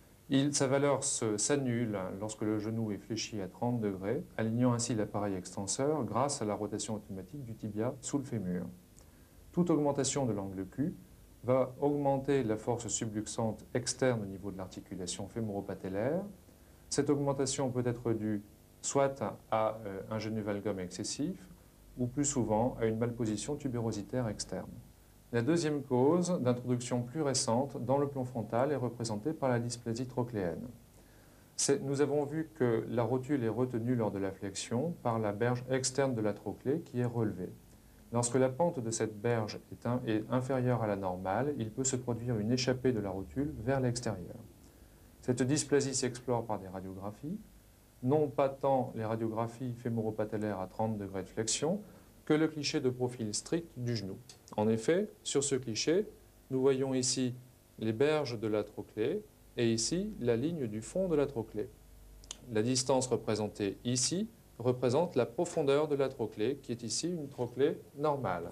Sa valeur s'annule lorsque le genou est fléchi à 30 degrés, alignant ainsi l'appareil extenseur grâce à la rotation automatique du tibia sous le fémur. Toute augmentation de l'angle Q va augmenter la force subluxante externe au niveau de l'articulation fémoro-patellaire. Cette augmentation peut être due soit à un genu valgum excessif ou plus souvent à une malposition tubérositaire externe. La deuxième cause d'introduction plus récente dans le plan frontal est représentée par la dysplasie trochléenne. Nous avons vu que la rotule est retenue lors de la flexion par la berge externe de la trochlée qui est relevée. Lorsque la pente de cette berge est inférieure à la normale, il peut se produire une échappée de la rotule vers l'extérieur. Cette dysplasie s'explore par des radiographies, non pas tant les radiographies fémoro-patellaires à 30 degrés de flexion que le cliché de profil strict du genou. En effet, sur ce cliché, nous voyons ici les berges de la trochlée et ici la ligne du fond de la trochlée. La distance représentée ici représente la profondeur de la trochlée, qui est ici une trochlée normale.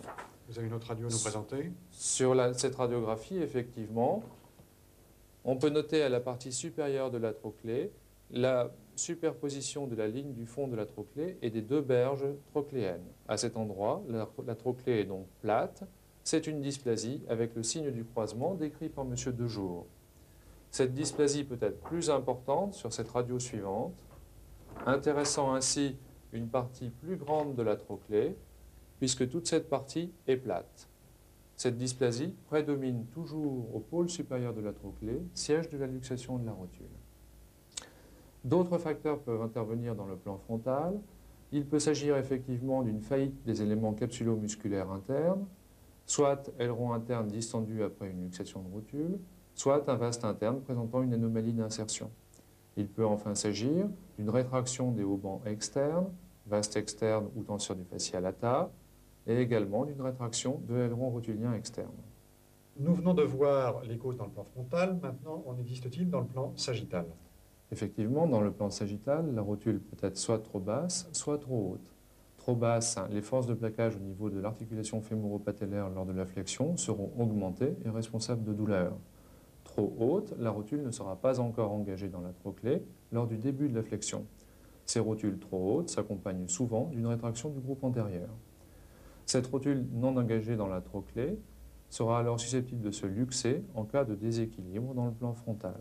Vous avez une autre radio à nous présenter? Sur cette radiographie, effectivement, on peut noter à la partie supérieure de la trochlée la superposition de la ligne du fond de la trochlée et des deux berges trochléennes. À cet endroit, la trochlée est donc plate. C'est une dysplasie avec le signe du croisement décrit par M. Dejour. Cette dysplasie peut être plus importante sur cette radio suivante, intéressant ainsi une partie plus grande de la trochlée, puisque toute cette partie est plate. Cette dysplasie prédomine toujours au pôle supérieur de la trochlée, siège de la luxation de la rotule. D'autres facteurs peuvent intervenir dans le plan frontal. Il peut s'agir effectivement d'une faillite des éléments capsulo-musculaires internes, soit aileron interne distendu après une luxation de rotule, soit un vaste interne présentant une anomalie d'insertion. Il peut enfin s'agir d'une rétraction des haubans externes, vaste externe ou tenseur du fascia lata, et également d'une rétraction de l'aileron rotulien externe. Nous venons de voir les causes dans le plan frontal. Maintenant, en existe-t-il dans le plan sagittal? Effectivement, dans le plan sagittal, la rotule peut être soit trop basse, soit trop haute. Trop basse, les forces de plaquage au niveau de l'articulation fémoro-patellaire lors de la flexion seront augmentées et responsables de douleurs. Trop haute, la rotule ne sera pas encore engagée dans la trochlée lors du début de la flexion. Ces rotules trop hautes s'accompagnent souvent d'une rétraction du groupe antérieur. Cette rotule non engagée dans la trochlée sera alors susceptible de se luxer en cas de déséquilibre dans le plan frontal.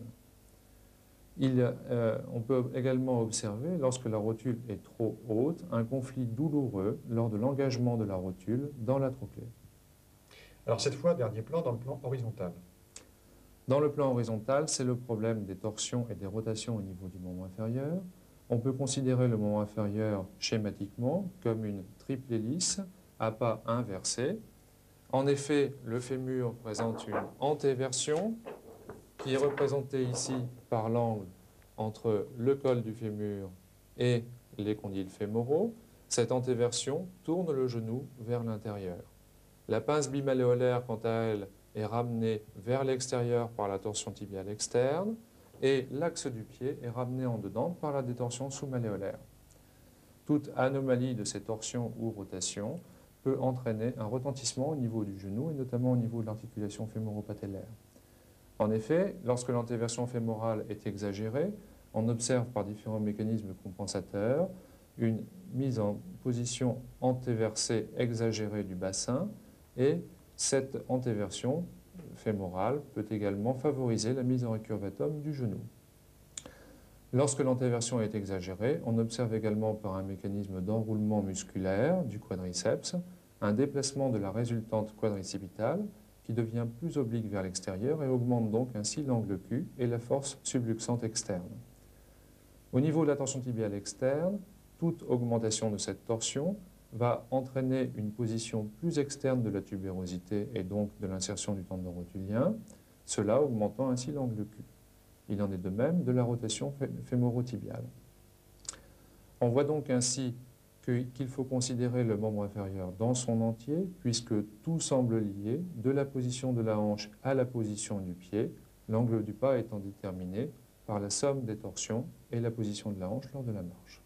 On peut également observer, lorsque la rotule est trop haute, un conflit douloureux lors de l'engagement de la rotule dans la trochlée. Alors cette fois, dernier plan, dans le plan horizontal. Dans le plan horizontal, c'est le problème des torsions et des rotations au niveau du membre inférieur. On peut considérer le membre inférieur schématiquement comme une triple hélice à pas inversés. En effet, le fémur présente une antéversion qui est représentée ici par l'angle entre le col du fémur et les condyles fémoraux. Cette antéversion tourne le genou vers l'intérieur. La pince bimalléolaire, quant à elle, est ramenée vers l'extérieur par la torsion tibiale externe et l'axe du pied est ramené en dedans par la détorsion sous-malléolaire. Toute anomalie de ces torsions ou rotations peut entraîner un retentissement au niveau du genou et notamment au niveau de l'articulation fémoro-patellaire. En effet, lorsque l'antéversion fémorale est exagérée, on observe par différents mécanismes compensateurs une mise en position antéversée exagérée du bassin et cette antéversion fémorale peut également favoriser la mise en récurvatum du genou. Lorsque l'antéversion est exagérée, on observe également par un mécanisme d'enroulement musculaire du quadriceps un déplacement de la résultante quadricipitale qui devient plus oblique vers l'extérieur et augmente donc ainsi l'angle Q et la force subluxante externe. Au niveau de la torsion tibiale externe, toute augmentation de cette torsion va entraîner une position plus externe de la tubérosité et donc de l'insertion du tendon rotulien, cela augmentant ainsi l'angle Q. Il en est de même de la rotation fémoro-tibiale. On voit donc ainsi qu'il faut considérer le membre inférieur dans son entier, puisque tout semble lié, de la position de la hanche à la position du pied, l'angle du pas étant déterminé par la somme des torsions et la position de la hanche lors de la marche.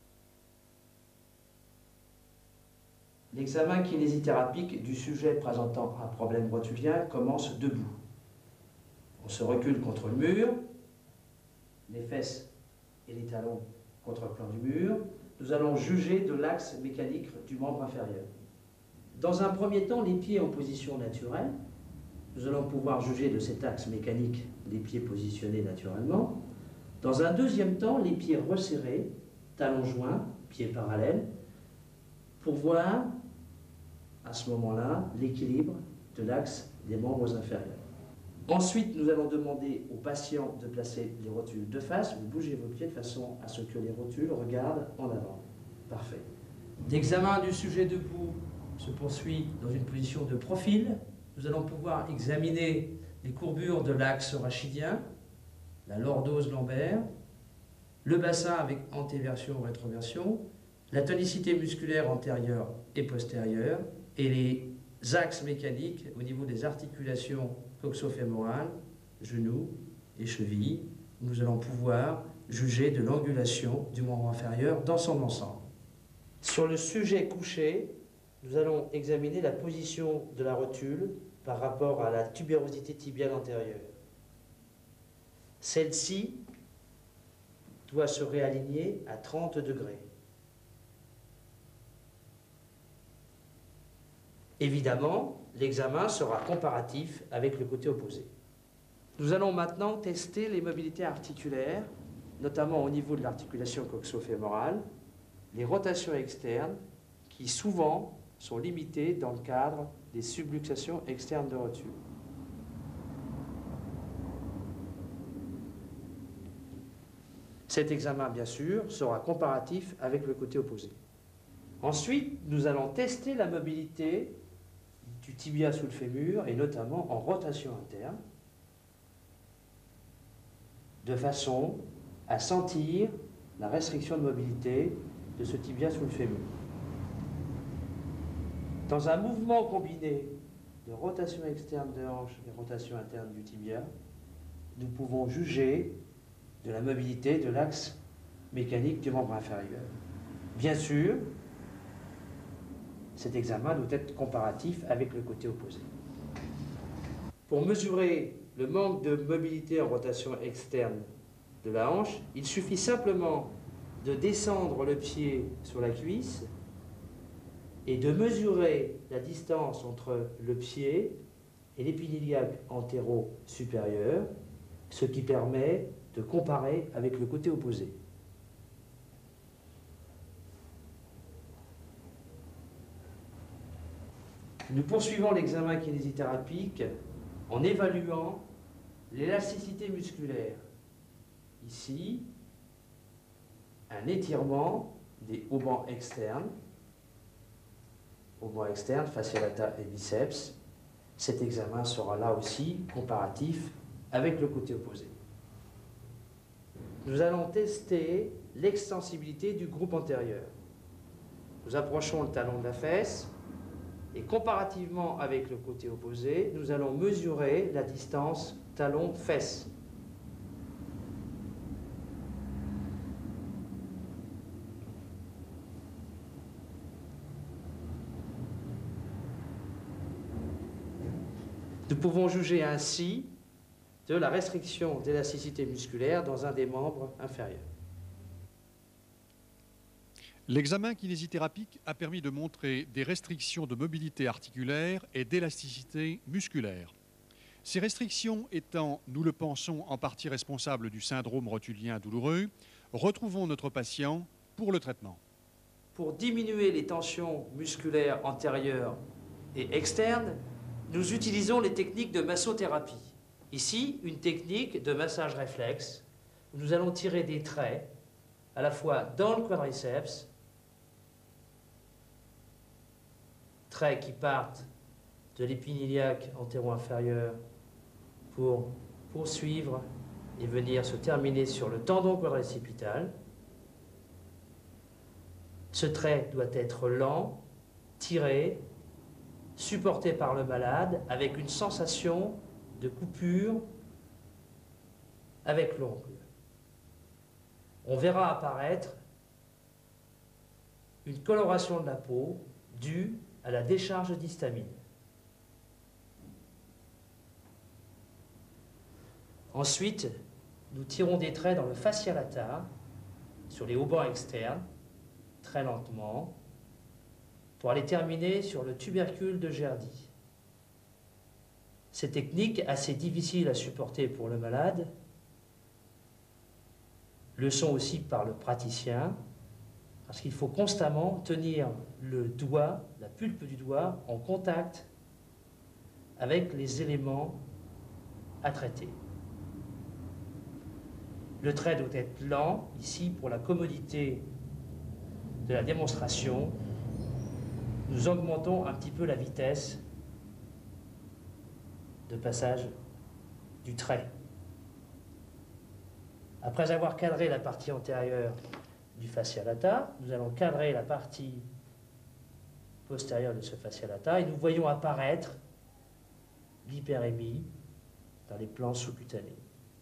L'examen kinésithérapique du sujet présentant un problème rotulien commence debout. On se recule contre le mur, les fesses et les talons contre le plan du mur. Nous allons juger de l'axe mécanique du membre inférieur. Dans un premier temps, les pieds en position naturelle. Nous allons pouvoir juger de cet axe mécanique les pieds positionnés naturellement. Dans un deuxième temps, les pieds resserrés, talons joints, pieds parallèles, pour voir à ce moment-là l'équilibre de l'axe des membres inférieurs. Ensuite, nous allons demander au patient de placer les rotules de face. Vous bougez vos pieds de façon à ce que les rotules regardent en avant. Parfait. L'examen du sujet debout se poursuit dans une position de profil. Nous allons pouvoir examiner les courbures de l'axe rachidien, la lordose lombaire, le bassin avec antéversion ou rétroversion, la tonicité musculaire antérieure et postérieure et les axes mécaniques au niveau des articulations coxo-fémorales, genoux et chevilles. Nous allons pouvoir juger de l'angulation du membre inférieur dans son ensemble. Sur le sujet couché, nous allons examiner la position de la rotule par rapport à la tubérosité tibiale antérieure. Celle-ci doit se réaligner à 30 degrés. Évidemment, l'examen sera comparatif avec le côté opposé. Nous allons maintenant tester les mobilités articulaires, notamment au niveau de l'articulation coxo-fémorale, les rotations externes qui souvent sont limitées dans le cadre des subluxations externes de rotule. Cet examen, bien sûr, sera comparatif avec le côté opposé. Ensuite, nous allons tester la mobilité du tibia sous le fémur, et notamment en rotation interne, de façon à sentir la restriction de mobilité de ce tibia sous le fémur. Dans un mouvement combiné de rotation externe de hanche et rotation interne du tibia, nous pouvons juger de la mobilité de l'axe mécanique du membre inférieur. Bien sûr, cet examen doit être comparatif avec le côté opposé. Pour mesurer le manque de mobilité en rotation externe de la hanche, il suffit simplement de descendre le pied sur la cuisse et de mesurer la distance entre le pied et l'épiniliaque antéro-supérieur, ce qui permet de comparer avec le côté opposé. Nous poursuivons l'examen kinésithérapique en évaluant l'élasticité musculaire. Ici, un étirement des haubans externes, fascia lata et biceps. Cet examen sera là aussi comparatif avec le côté opposé. Nous allons tester l'extensibilité du groupe antérieur. Nous approchons le talon de la fesse et comparativement avec le côté opposé, nous allons mesurer la distance talon-fesse. Nous pouvons juger ainsi de la restriction d'élasticité musculaire dans un des membres inférieurs. L'examen kinésithérapique a permis de montrer des restrictions de mobilité articulaire et d'élasticité musculaire. Ces restrictions étant, nous le pensons, en partie responsables du syndrome rotulien douloureux, retrouvons notre patient pour le traitement. Pour diminuer les tensions musculaires antérieures et externes, nous utilisons les techniques de massothérapie. Ici, une technique de massage réflexe, où nous allons tirer des traits, à la fois dans le quadriceps, traits qui partent de l'épiniliaque antéro-inférieur pour poursuivre et venir se terminer sur le tendon quadricipital. Ce trait doit être lent, tiré, supporté par le malade avec une sensation de coupure avec l'ongle. On verra apparaître une coloration de la peau due à la décharge d'histamine. Ensuite, nous tirons des traits dans le fascia lata, sur les haubans externes, très lentement, pour aller terminer sur le tubercule de Gerdy. Ces techniques, assez difficiles à supporter pour le malade, le sont aussi par le praticien, parce qu'il faut constamment tenir le doigt, la pulpe du doigt, en contact avec les éléments à traiter. Le trait doit être lent, ici, pour la commodité de la démonstration. Nous augmentons un petit peu la vitesse de passage du trait. Après avoir cadré la partie antérieure du fascia lata, nous allons cadrer la partie postérieure de ce fascia lata et nous voyons apparaître l'hyperémie dans les plans sous-cutanés.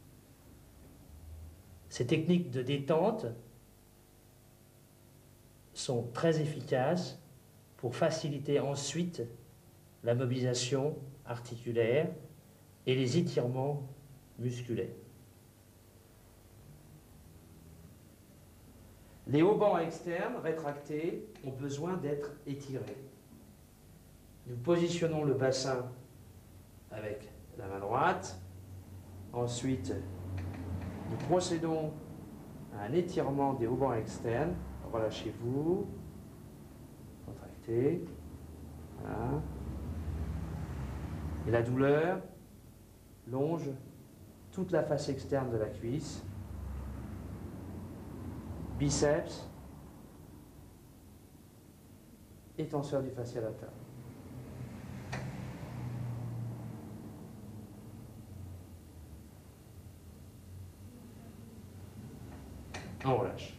Ces techniques de détente sont très efficaces pour faciliter ensuite la mobilisation articulaire et les étirements musculaires. Les haubans externes rétractés ont besoin d'être étirés. Nous positionnons le bassin avec la main droite. Ensuite, nous procédons à un étirement des haubans externes. Relâchez-vous. Contractez. Voilà. Et la douleur longe toute la face externe de la cuisse. Biceps et tenseur du fascia latéral. On relâche.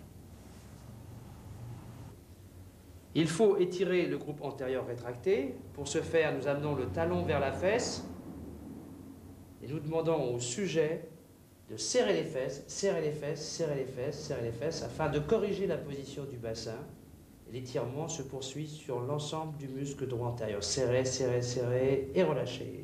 Il faut étirer le groupe antérieur rétracté. Pour ce faire, nous amenons le talon vers la fesse et nous demandons au sujet de serrer les fesses, serrer les fesses, serrer les fesses, serrer les fesses, afin de corriger la position du bassin. L'étirement se poursuit sur l'ensemble du muscle droit antérieur. Serrez, serrez, serrez et relâchez.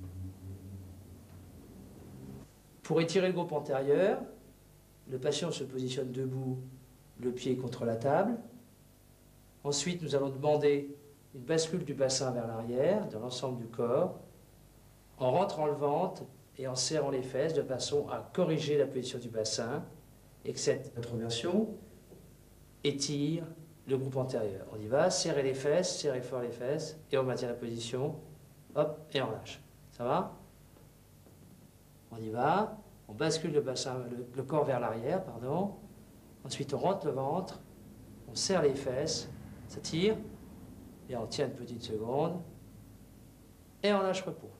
Pour étirer le groupe antérieur, le patient se positionne debout, le pied contre la table. Ensuite, nous allons demander une bascule du bassin vers l'arrière, de l'ensemble du corps, en rentrant le ventre et en serrant les fesses de façon à corriger la position du bassin et que cette introversion étire le groupe antérieur. On y va, serrer les fesses, serrer fort les fesses et on maintient la position, hop, et on lâche. Ça va? On y va, on bascule le bassin, le corps vers l'arrière, pardon. Ensuite, on rentre le ventre, on serre les fesses, ça tire, et on tient une petite seconde, et on lâche repos.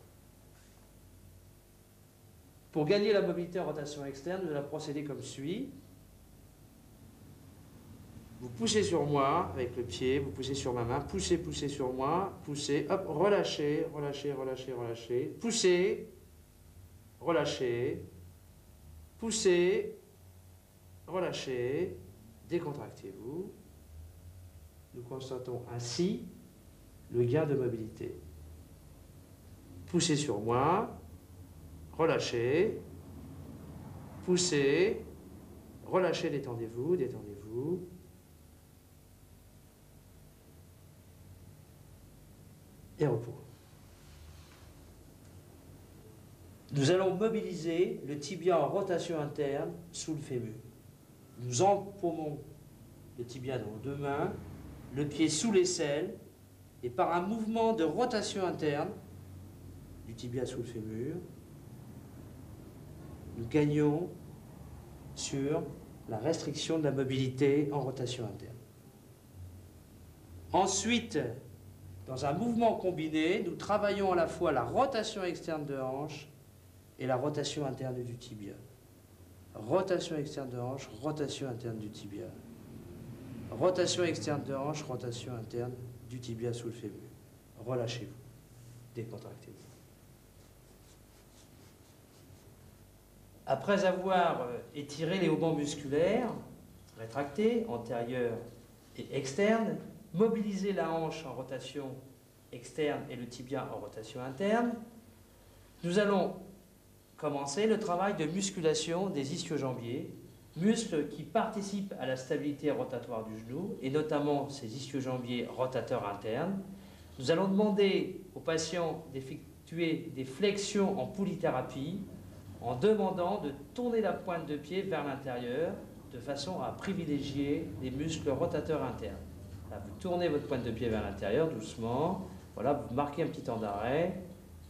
Pour gagner la mobilité en rotation externe, nous allons procéder comme suit. Vous poussez sur moi avec le pied, vous poussez sur ma main, poussez, poussez sur moi, poussez, hop, relâchez, relâchez, relâchez, relâchez, poussez, relâchez, poussez, relâchez, décontractez-vous. Nous constatons ainsi le gain de mobilité. Poussez sur moi, relâchez, poussez, relâchez, détendez-vous, détendez-vous. Et repos. Nous allons mobiliser le tibia en rotation interne sous le fémur. Nous empaumons le tibia dans nos deux mains, le pied sous l'aisselle, et par un mouvement de rotation interne du tibia sous le fémur, nous gagnons sur la restriction de la mobilité en rotation interne. Ensuite, dans un mouvement combiné, nous travaillons à la fois la rotation externe de hanche et la rotation interne du tibia. Rotation externe de hanche, rotation interne du tibia. Rotation externe de hanche, rotation interne du tibia sous le fémur. Relâchez-vous, décontractez-vous. Après avoir étiré les haubans musculaires, rétractés, antérieurs et externes, mobilisez la hanche en rotation externe et le tibia en rotation interne, nous allons commencer le travail de musculation des ischio-jambiers, muscles qui participent à la stabilité rotatoire du genou, et notamment ces ischio-jambiers rotateurs internes. Nous allons demander aux patients d'effectuer des flexions en polythérapie en demandant de tourner la pointe de pied vers l'intérieur de façon à privilégier les muscles rotateurs internes. Là, vous tournez votre pointe de pied vers l'intérieur doucement. Voilà, vous marquez un petit temps d'arrêt.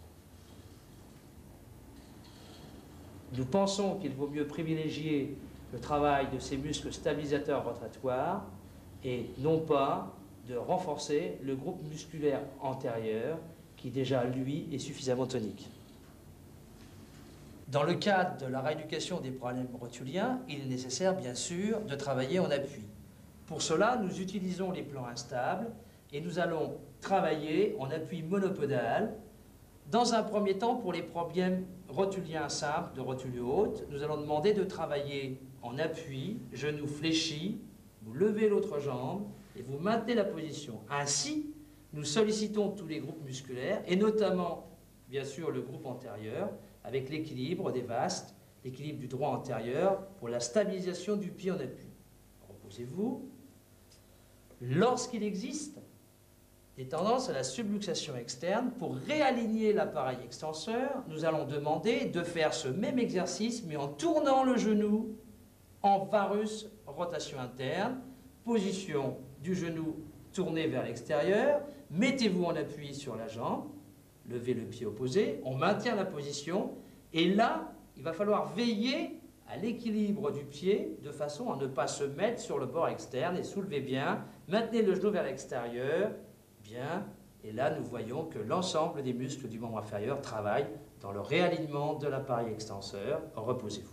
Nous pensons qu'il vaut mieux privilégier le travail de ces muscles stabilisateurs rotatoires et non pas de renforcer le groupe musculaire antérieur qui déjà, lui, est suffisamment tonique. Dans le cadre de la rééducation des problèmes rotuliens, il est nécessaire, bien sûr, de travailler en appui. Pour cela, nous utilisons les plans instables et nous allons travailler en appui monopodal. Dans un premier temps, pour les problèmes rotuliens simples, de rotule haute, nous allons demander de travailler en appui, genou fléchi, vous levez l'autre jambe et vous maintenez la position. Ainsi, nous sollicitons tous les groupes musculaires, et notamment, bien sûr, le groupe antérieur, avec l'équilibre des vastes, l'équilibre du droit antérieur, pour la stabilisation du pied en appui. Reposez-vous. Lorsqu'il existe des tendances à la subluxation externe, pour réaligner l'appareil extenseur, nous allons demander de faire ce même exercice, mais en tournant le genou en varus rotation interne, position du genou tourné vers l'extérieur, mettez-vous en appui sur la jambe, levez le pied opposé, on maintient la position, et là, il va falloir veiller à l'équilibre du pied de façon à ne pas se mettre sur le bord externe, et soulevez bien, maintenez le genou vers l'extérieur, bien, et là nous voyons que l'ensemble des muscles du membre inférieur travaillent dans le réalignement de l'appareil extenseur. Reposez-vous.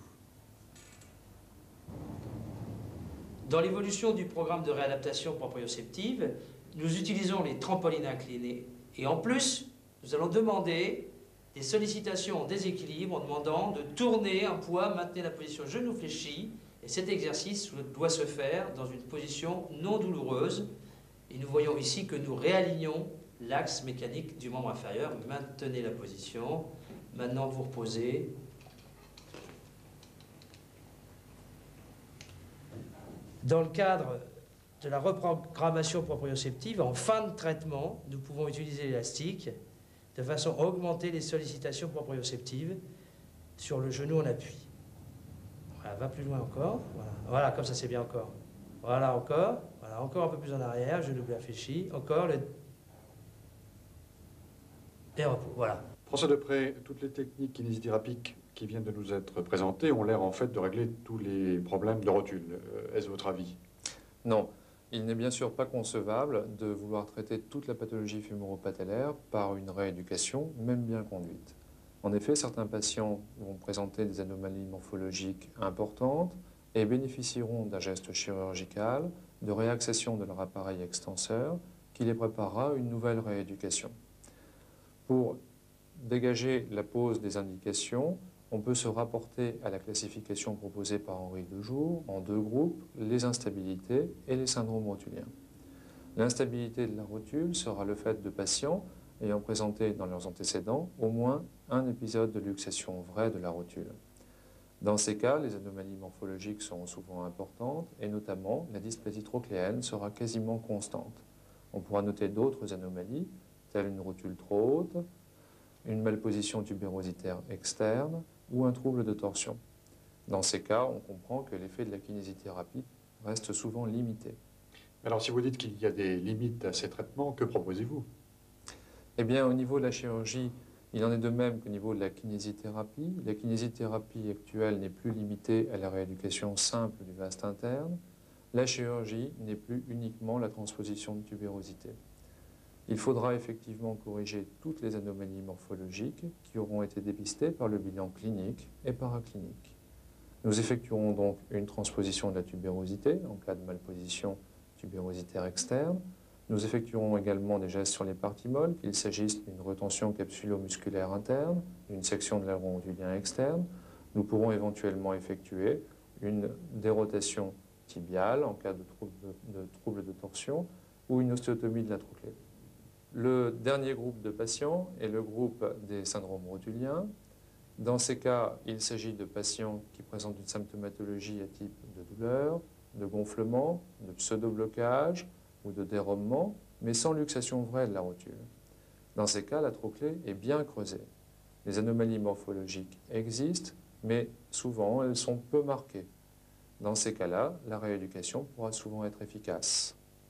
Dans l'évolution du programme de réadaptation proprioceptive, nous utilisons les trampolines inclinées, et en plus, nous allons demander des sollicitations en déséquilibre en demandant de tourner un poids, maintenir la position genou fléchi, et cet exercice doit se faire dans une position non douloureuse. Et nous voyons ici que nous réalignons l'axe mécanique du membre inférieur. Maintenez la position. Maintenant, vous reposez. Dans le cadre de la reprogrammation proprioceptive, en fin de traitement, nous pouvons utiliser l'élastique de façon à augmenter les sollicitations proprioceptives sur le genou en appui. Voilà, va plus loin encore. Voilà, voilà, comme ça c'est bien encore. Voilà encore. Voilà, encore un peu plus en arrière, genou bien fléchi. Encore le... Et repos, voilà. François Deprez, toutes les techniques kinésithérapiques qui viennent de nous être présentées ont l'air en fait de régler tous les problèmes de rotule. Est-ce votre avis? Non. Il n'est bien sûr pas concevable de vouloir traiter toute la pathologie fémoro-patellaire par une rééducation, même bien conduite. En effet, certains patients vont présenter des anomalies morphologiques importantes et bénéficieront d'un geste chirurgical, de réaccession de leur appareil extenseur, qui les préparera à une nouvelle rééducation. Pour dégager la pose des indications, on peut se rapporter à la classification proposée par Henri Dejour en deux groupes, les instabilités et les syndromes rotuliens. L'instabilité de la rotule sera le fait de patients ayant présenté dans leurs antécédents au moins un épisode de luxation vraie de la rotule. Dans ces cas, les anomalies morphologiques seront souvent importantes et notamment la dysplasie trochléenne sera quasiment constante. On pourra noter d'autres anomalies, telles une rotule trop haute, une malposition tubérositaire externe ou un trouble de torsion. Dans ces cas, on comprend que l'effet de la kinésithérapie reste souvent limité. Alors si vous dites qu'il y a des limites à ces traitements, que proposez-vous? Eh bien, au niveau de la chirurgie, il en est de même qu'au niveau de la kinésithérapie. La kinésithérapie actuelle n'est plus limitée à la rééducation simple du vaste interne. La chirurgie n'est plus uniquement la transposition de tubérosité. Il faudra effectivement corriger toutes les anomalies morphologiques qui auront été dépistées par le bilan clinique et paraclinique. Nous effectuerons donc une transposition de la tubérosité en cas de malposition tubérositaire externe. Nous effectuerons également des gestes sur les parties molles, qu'il s'agisse d'une retention capsulo-musculaire interne, d'une section de l'aileron rotulien externe. Nous pourrons éventuellement effectuer une dérotation tibiale en cas de trouble de torsion ou une ostéotomie de la trochlée. Le dernier groupe de patients est le groupe des syndromes rotuliens. Dans ces cas, il s'agit de patients qui présentent une symptomatologie à type de douleur, de gonflement, de pseudo-blocage ou de dérobement, mais sans luxation vraie de la rotule. Dans ces cas, la trochlée est bien creusée. Les anomalies morphologiques existent, mais souvent elles sont peu marquées. Dans ces cas-là, la rééducation pourra souvent être efficace.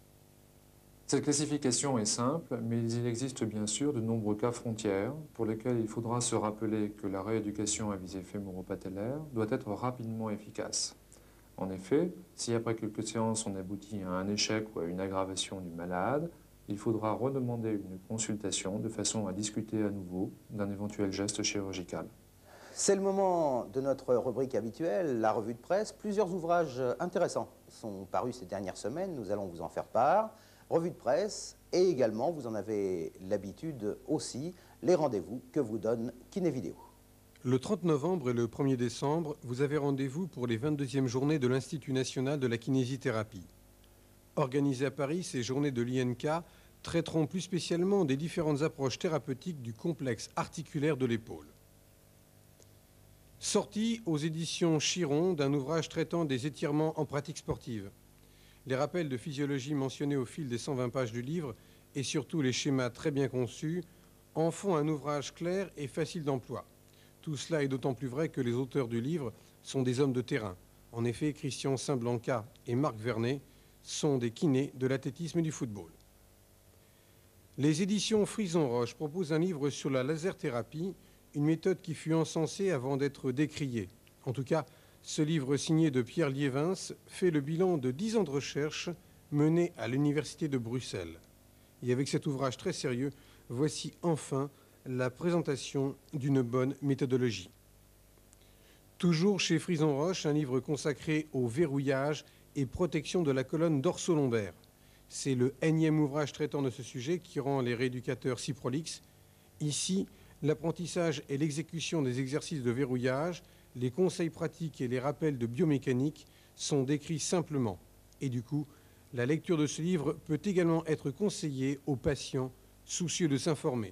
Cette classification est simple, mais il existe bien sûr de nombreux cas frontières pour lesquels il faudra se rappeler que la rééducation à visée fémoro-patellaire doit être rapidement efficace. En effet, si après quelques séances on aboutit à un échec ou à une aggravation du malade, il faudra redemander une consultation de façon à discuter à nouveau d'un éventuel geste chirurgical. C'est le moment de notre rubrique habituelle, la revue de presse. Plusieurs ouvrages intéressants sont parus ces dernières semaines, nous allons vous en faire part. Revue de presse et également, vous en avez l'habitude aussi, les rendez-vous que vous donne Kinévidéo. Le 30 novembre et le 1er décembre, vous avez rendez-vous pour les 22e journées de l'Institut national de la kinésithérapie. Organisées à Paris, ces journées de l'INK traiteront plus spécialement des différentes approches thérapeutiques du complexe articulaire de l'épaule. Sortie aux éditions Chiron d'un ouvrage traitant des étirements en pratique sportive. Les rappels de physiologie mentionnés au fil des 120 pages du livre et surtout les schémas très bien conçus en font un ouvrage clair et facile d'emploi. Tout cela est d'autant plus vrai que les auteurs du livre sont des hommes de terrain. En effet, Christian Saint-Blanca et Marc Vernet sont des kinés de l'athlétisme et du football. Les éditions Frison-Roche proposent un livre sur la laser-thérapie, une méthode qui fut encensée avant d'être décriée. En tout cas, ce livre signé de Pierre Liévins fait le bilan de 10 ans de recherche menés à l'Université de Bruxelles. Et avec cet ouvrage très sérieux, voici enfin la présentation d'une bonne méthodologie. Toujours chez Frison-Roche, un livre consacré au verrouillage et protection de la colonne dorso-lombaire. C'est le énième ouvrage traitant de ce sujet qui rend les rééducateurs si prolixes. Ici, l'apprentissage et l'exécution des exercices de verrouillage, les conseils pratiques et les rappels de biomécanique sont décrits simplement. Et du coup, la lecture de ce livre peut également être conseillée aux patients soucieux de s'informer.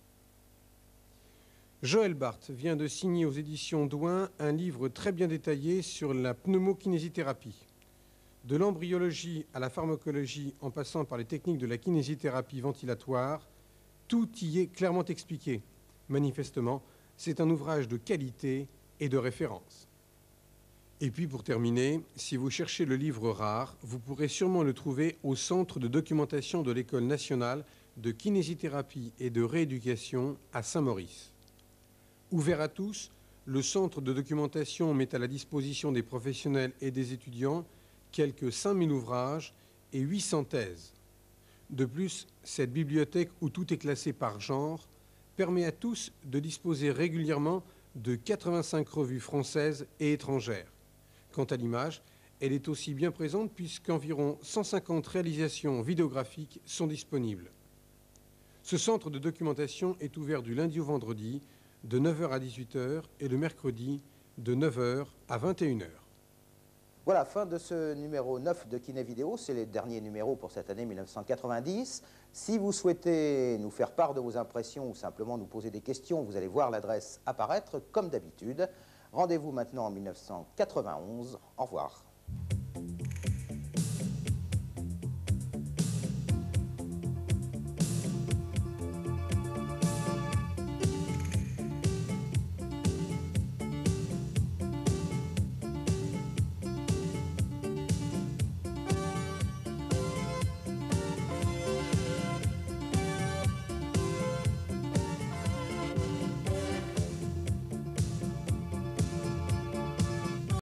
Joël Barthes vient de signer aux éditions Douin un livre très bien détaillé sur la pneumokinésithérapie. De l'embryologie à la pharmacologie en passant par les techniques de la kinésithérapie ventilatoire, tout y est clairement expliqué. Manifestement, c'est un ouvrage de qualité et de référence. Et puis pour terminer, si vous cherchez le livre rare, vous pourrez sûrement le trouver au Centre de documentation de l'École nationale de kinésithérapie et de rééducation à Saint-Maurice. Ouvert à tous, le Centre de documentation met à la disposition des professionnels et des étudiants quelques 5000 ouvrages et 800 thèses. De plus, cette bibliothèque où tout est classé par genre permet à tous de disposer régulièrement de 85 revues françaises et étrangères. Quant à l'image, elle est aussi bien présente puisqu'environ 150 réalisations vidéographiques sont disponibles. Ce centre de documentation est ouvert du lundi au vendredi de 9h à 18h et le mercredi de 9h à 21h. Voilà, fin de ce numéro 9 de Kiné Vidéo. C'est le dernier numéro pour cette année 1990. Si vous souhaitez nous faire part de vos impressions ou simplement nous poser des questions, vous allez voir l'adresse apparaître comme d'habitude. Rendez-vous maintenant en 1991. Au revoir.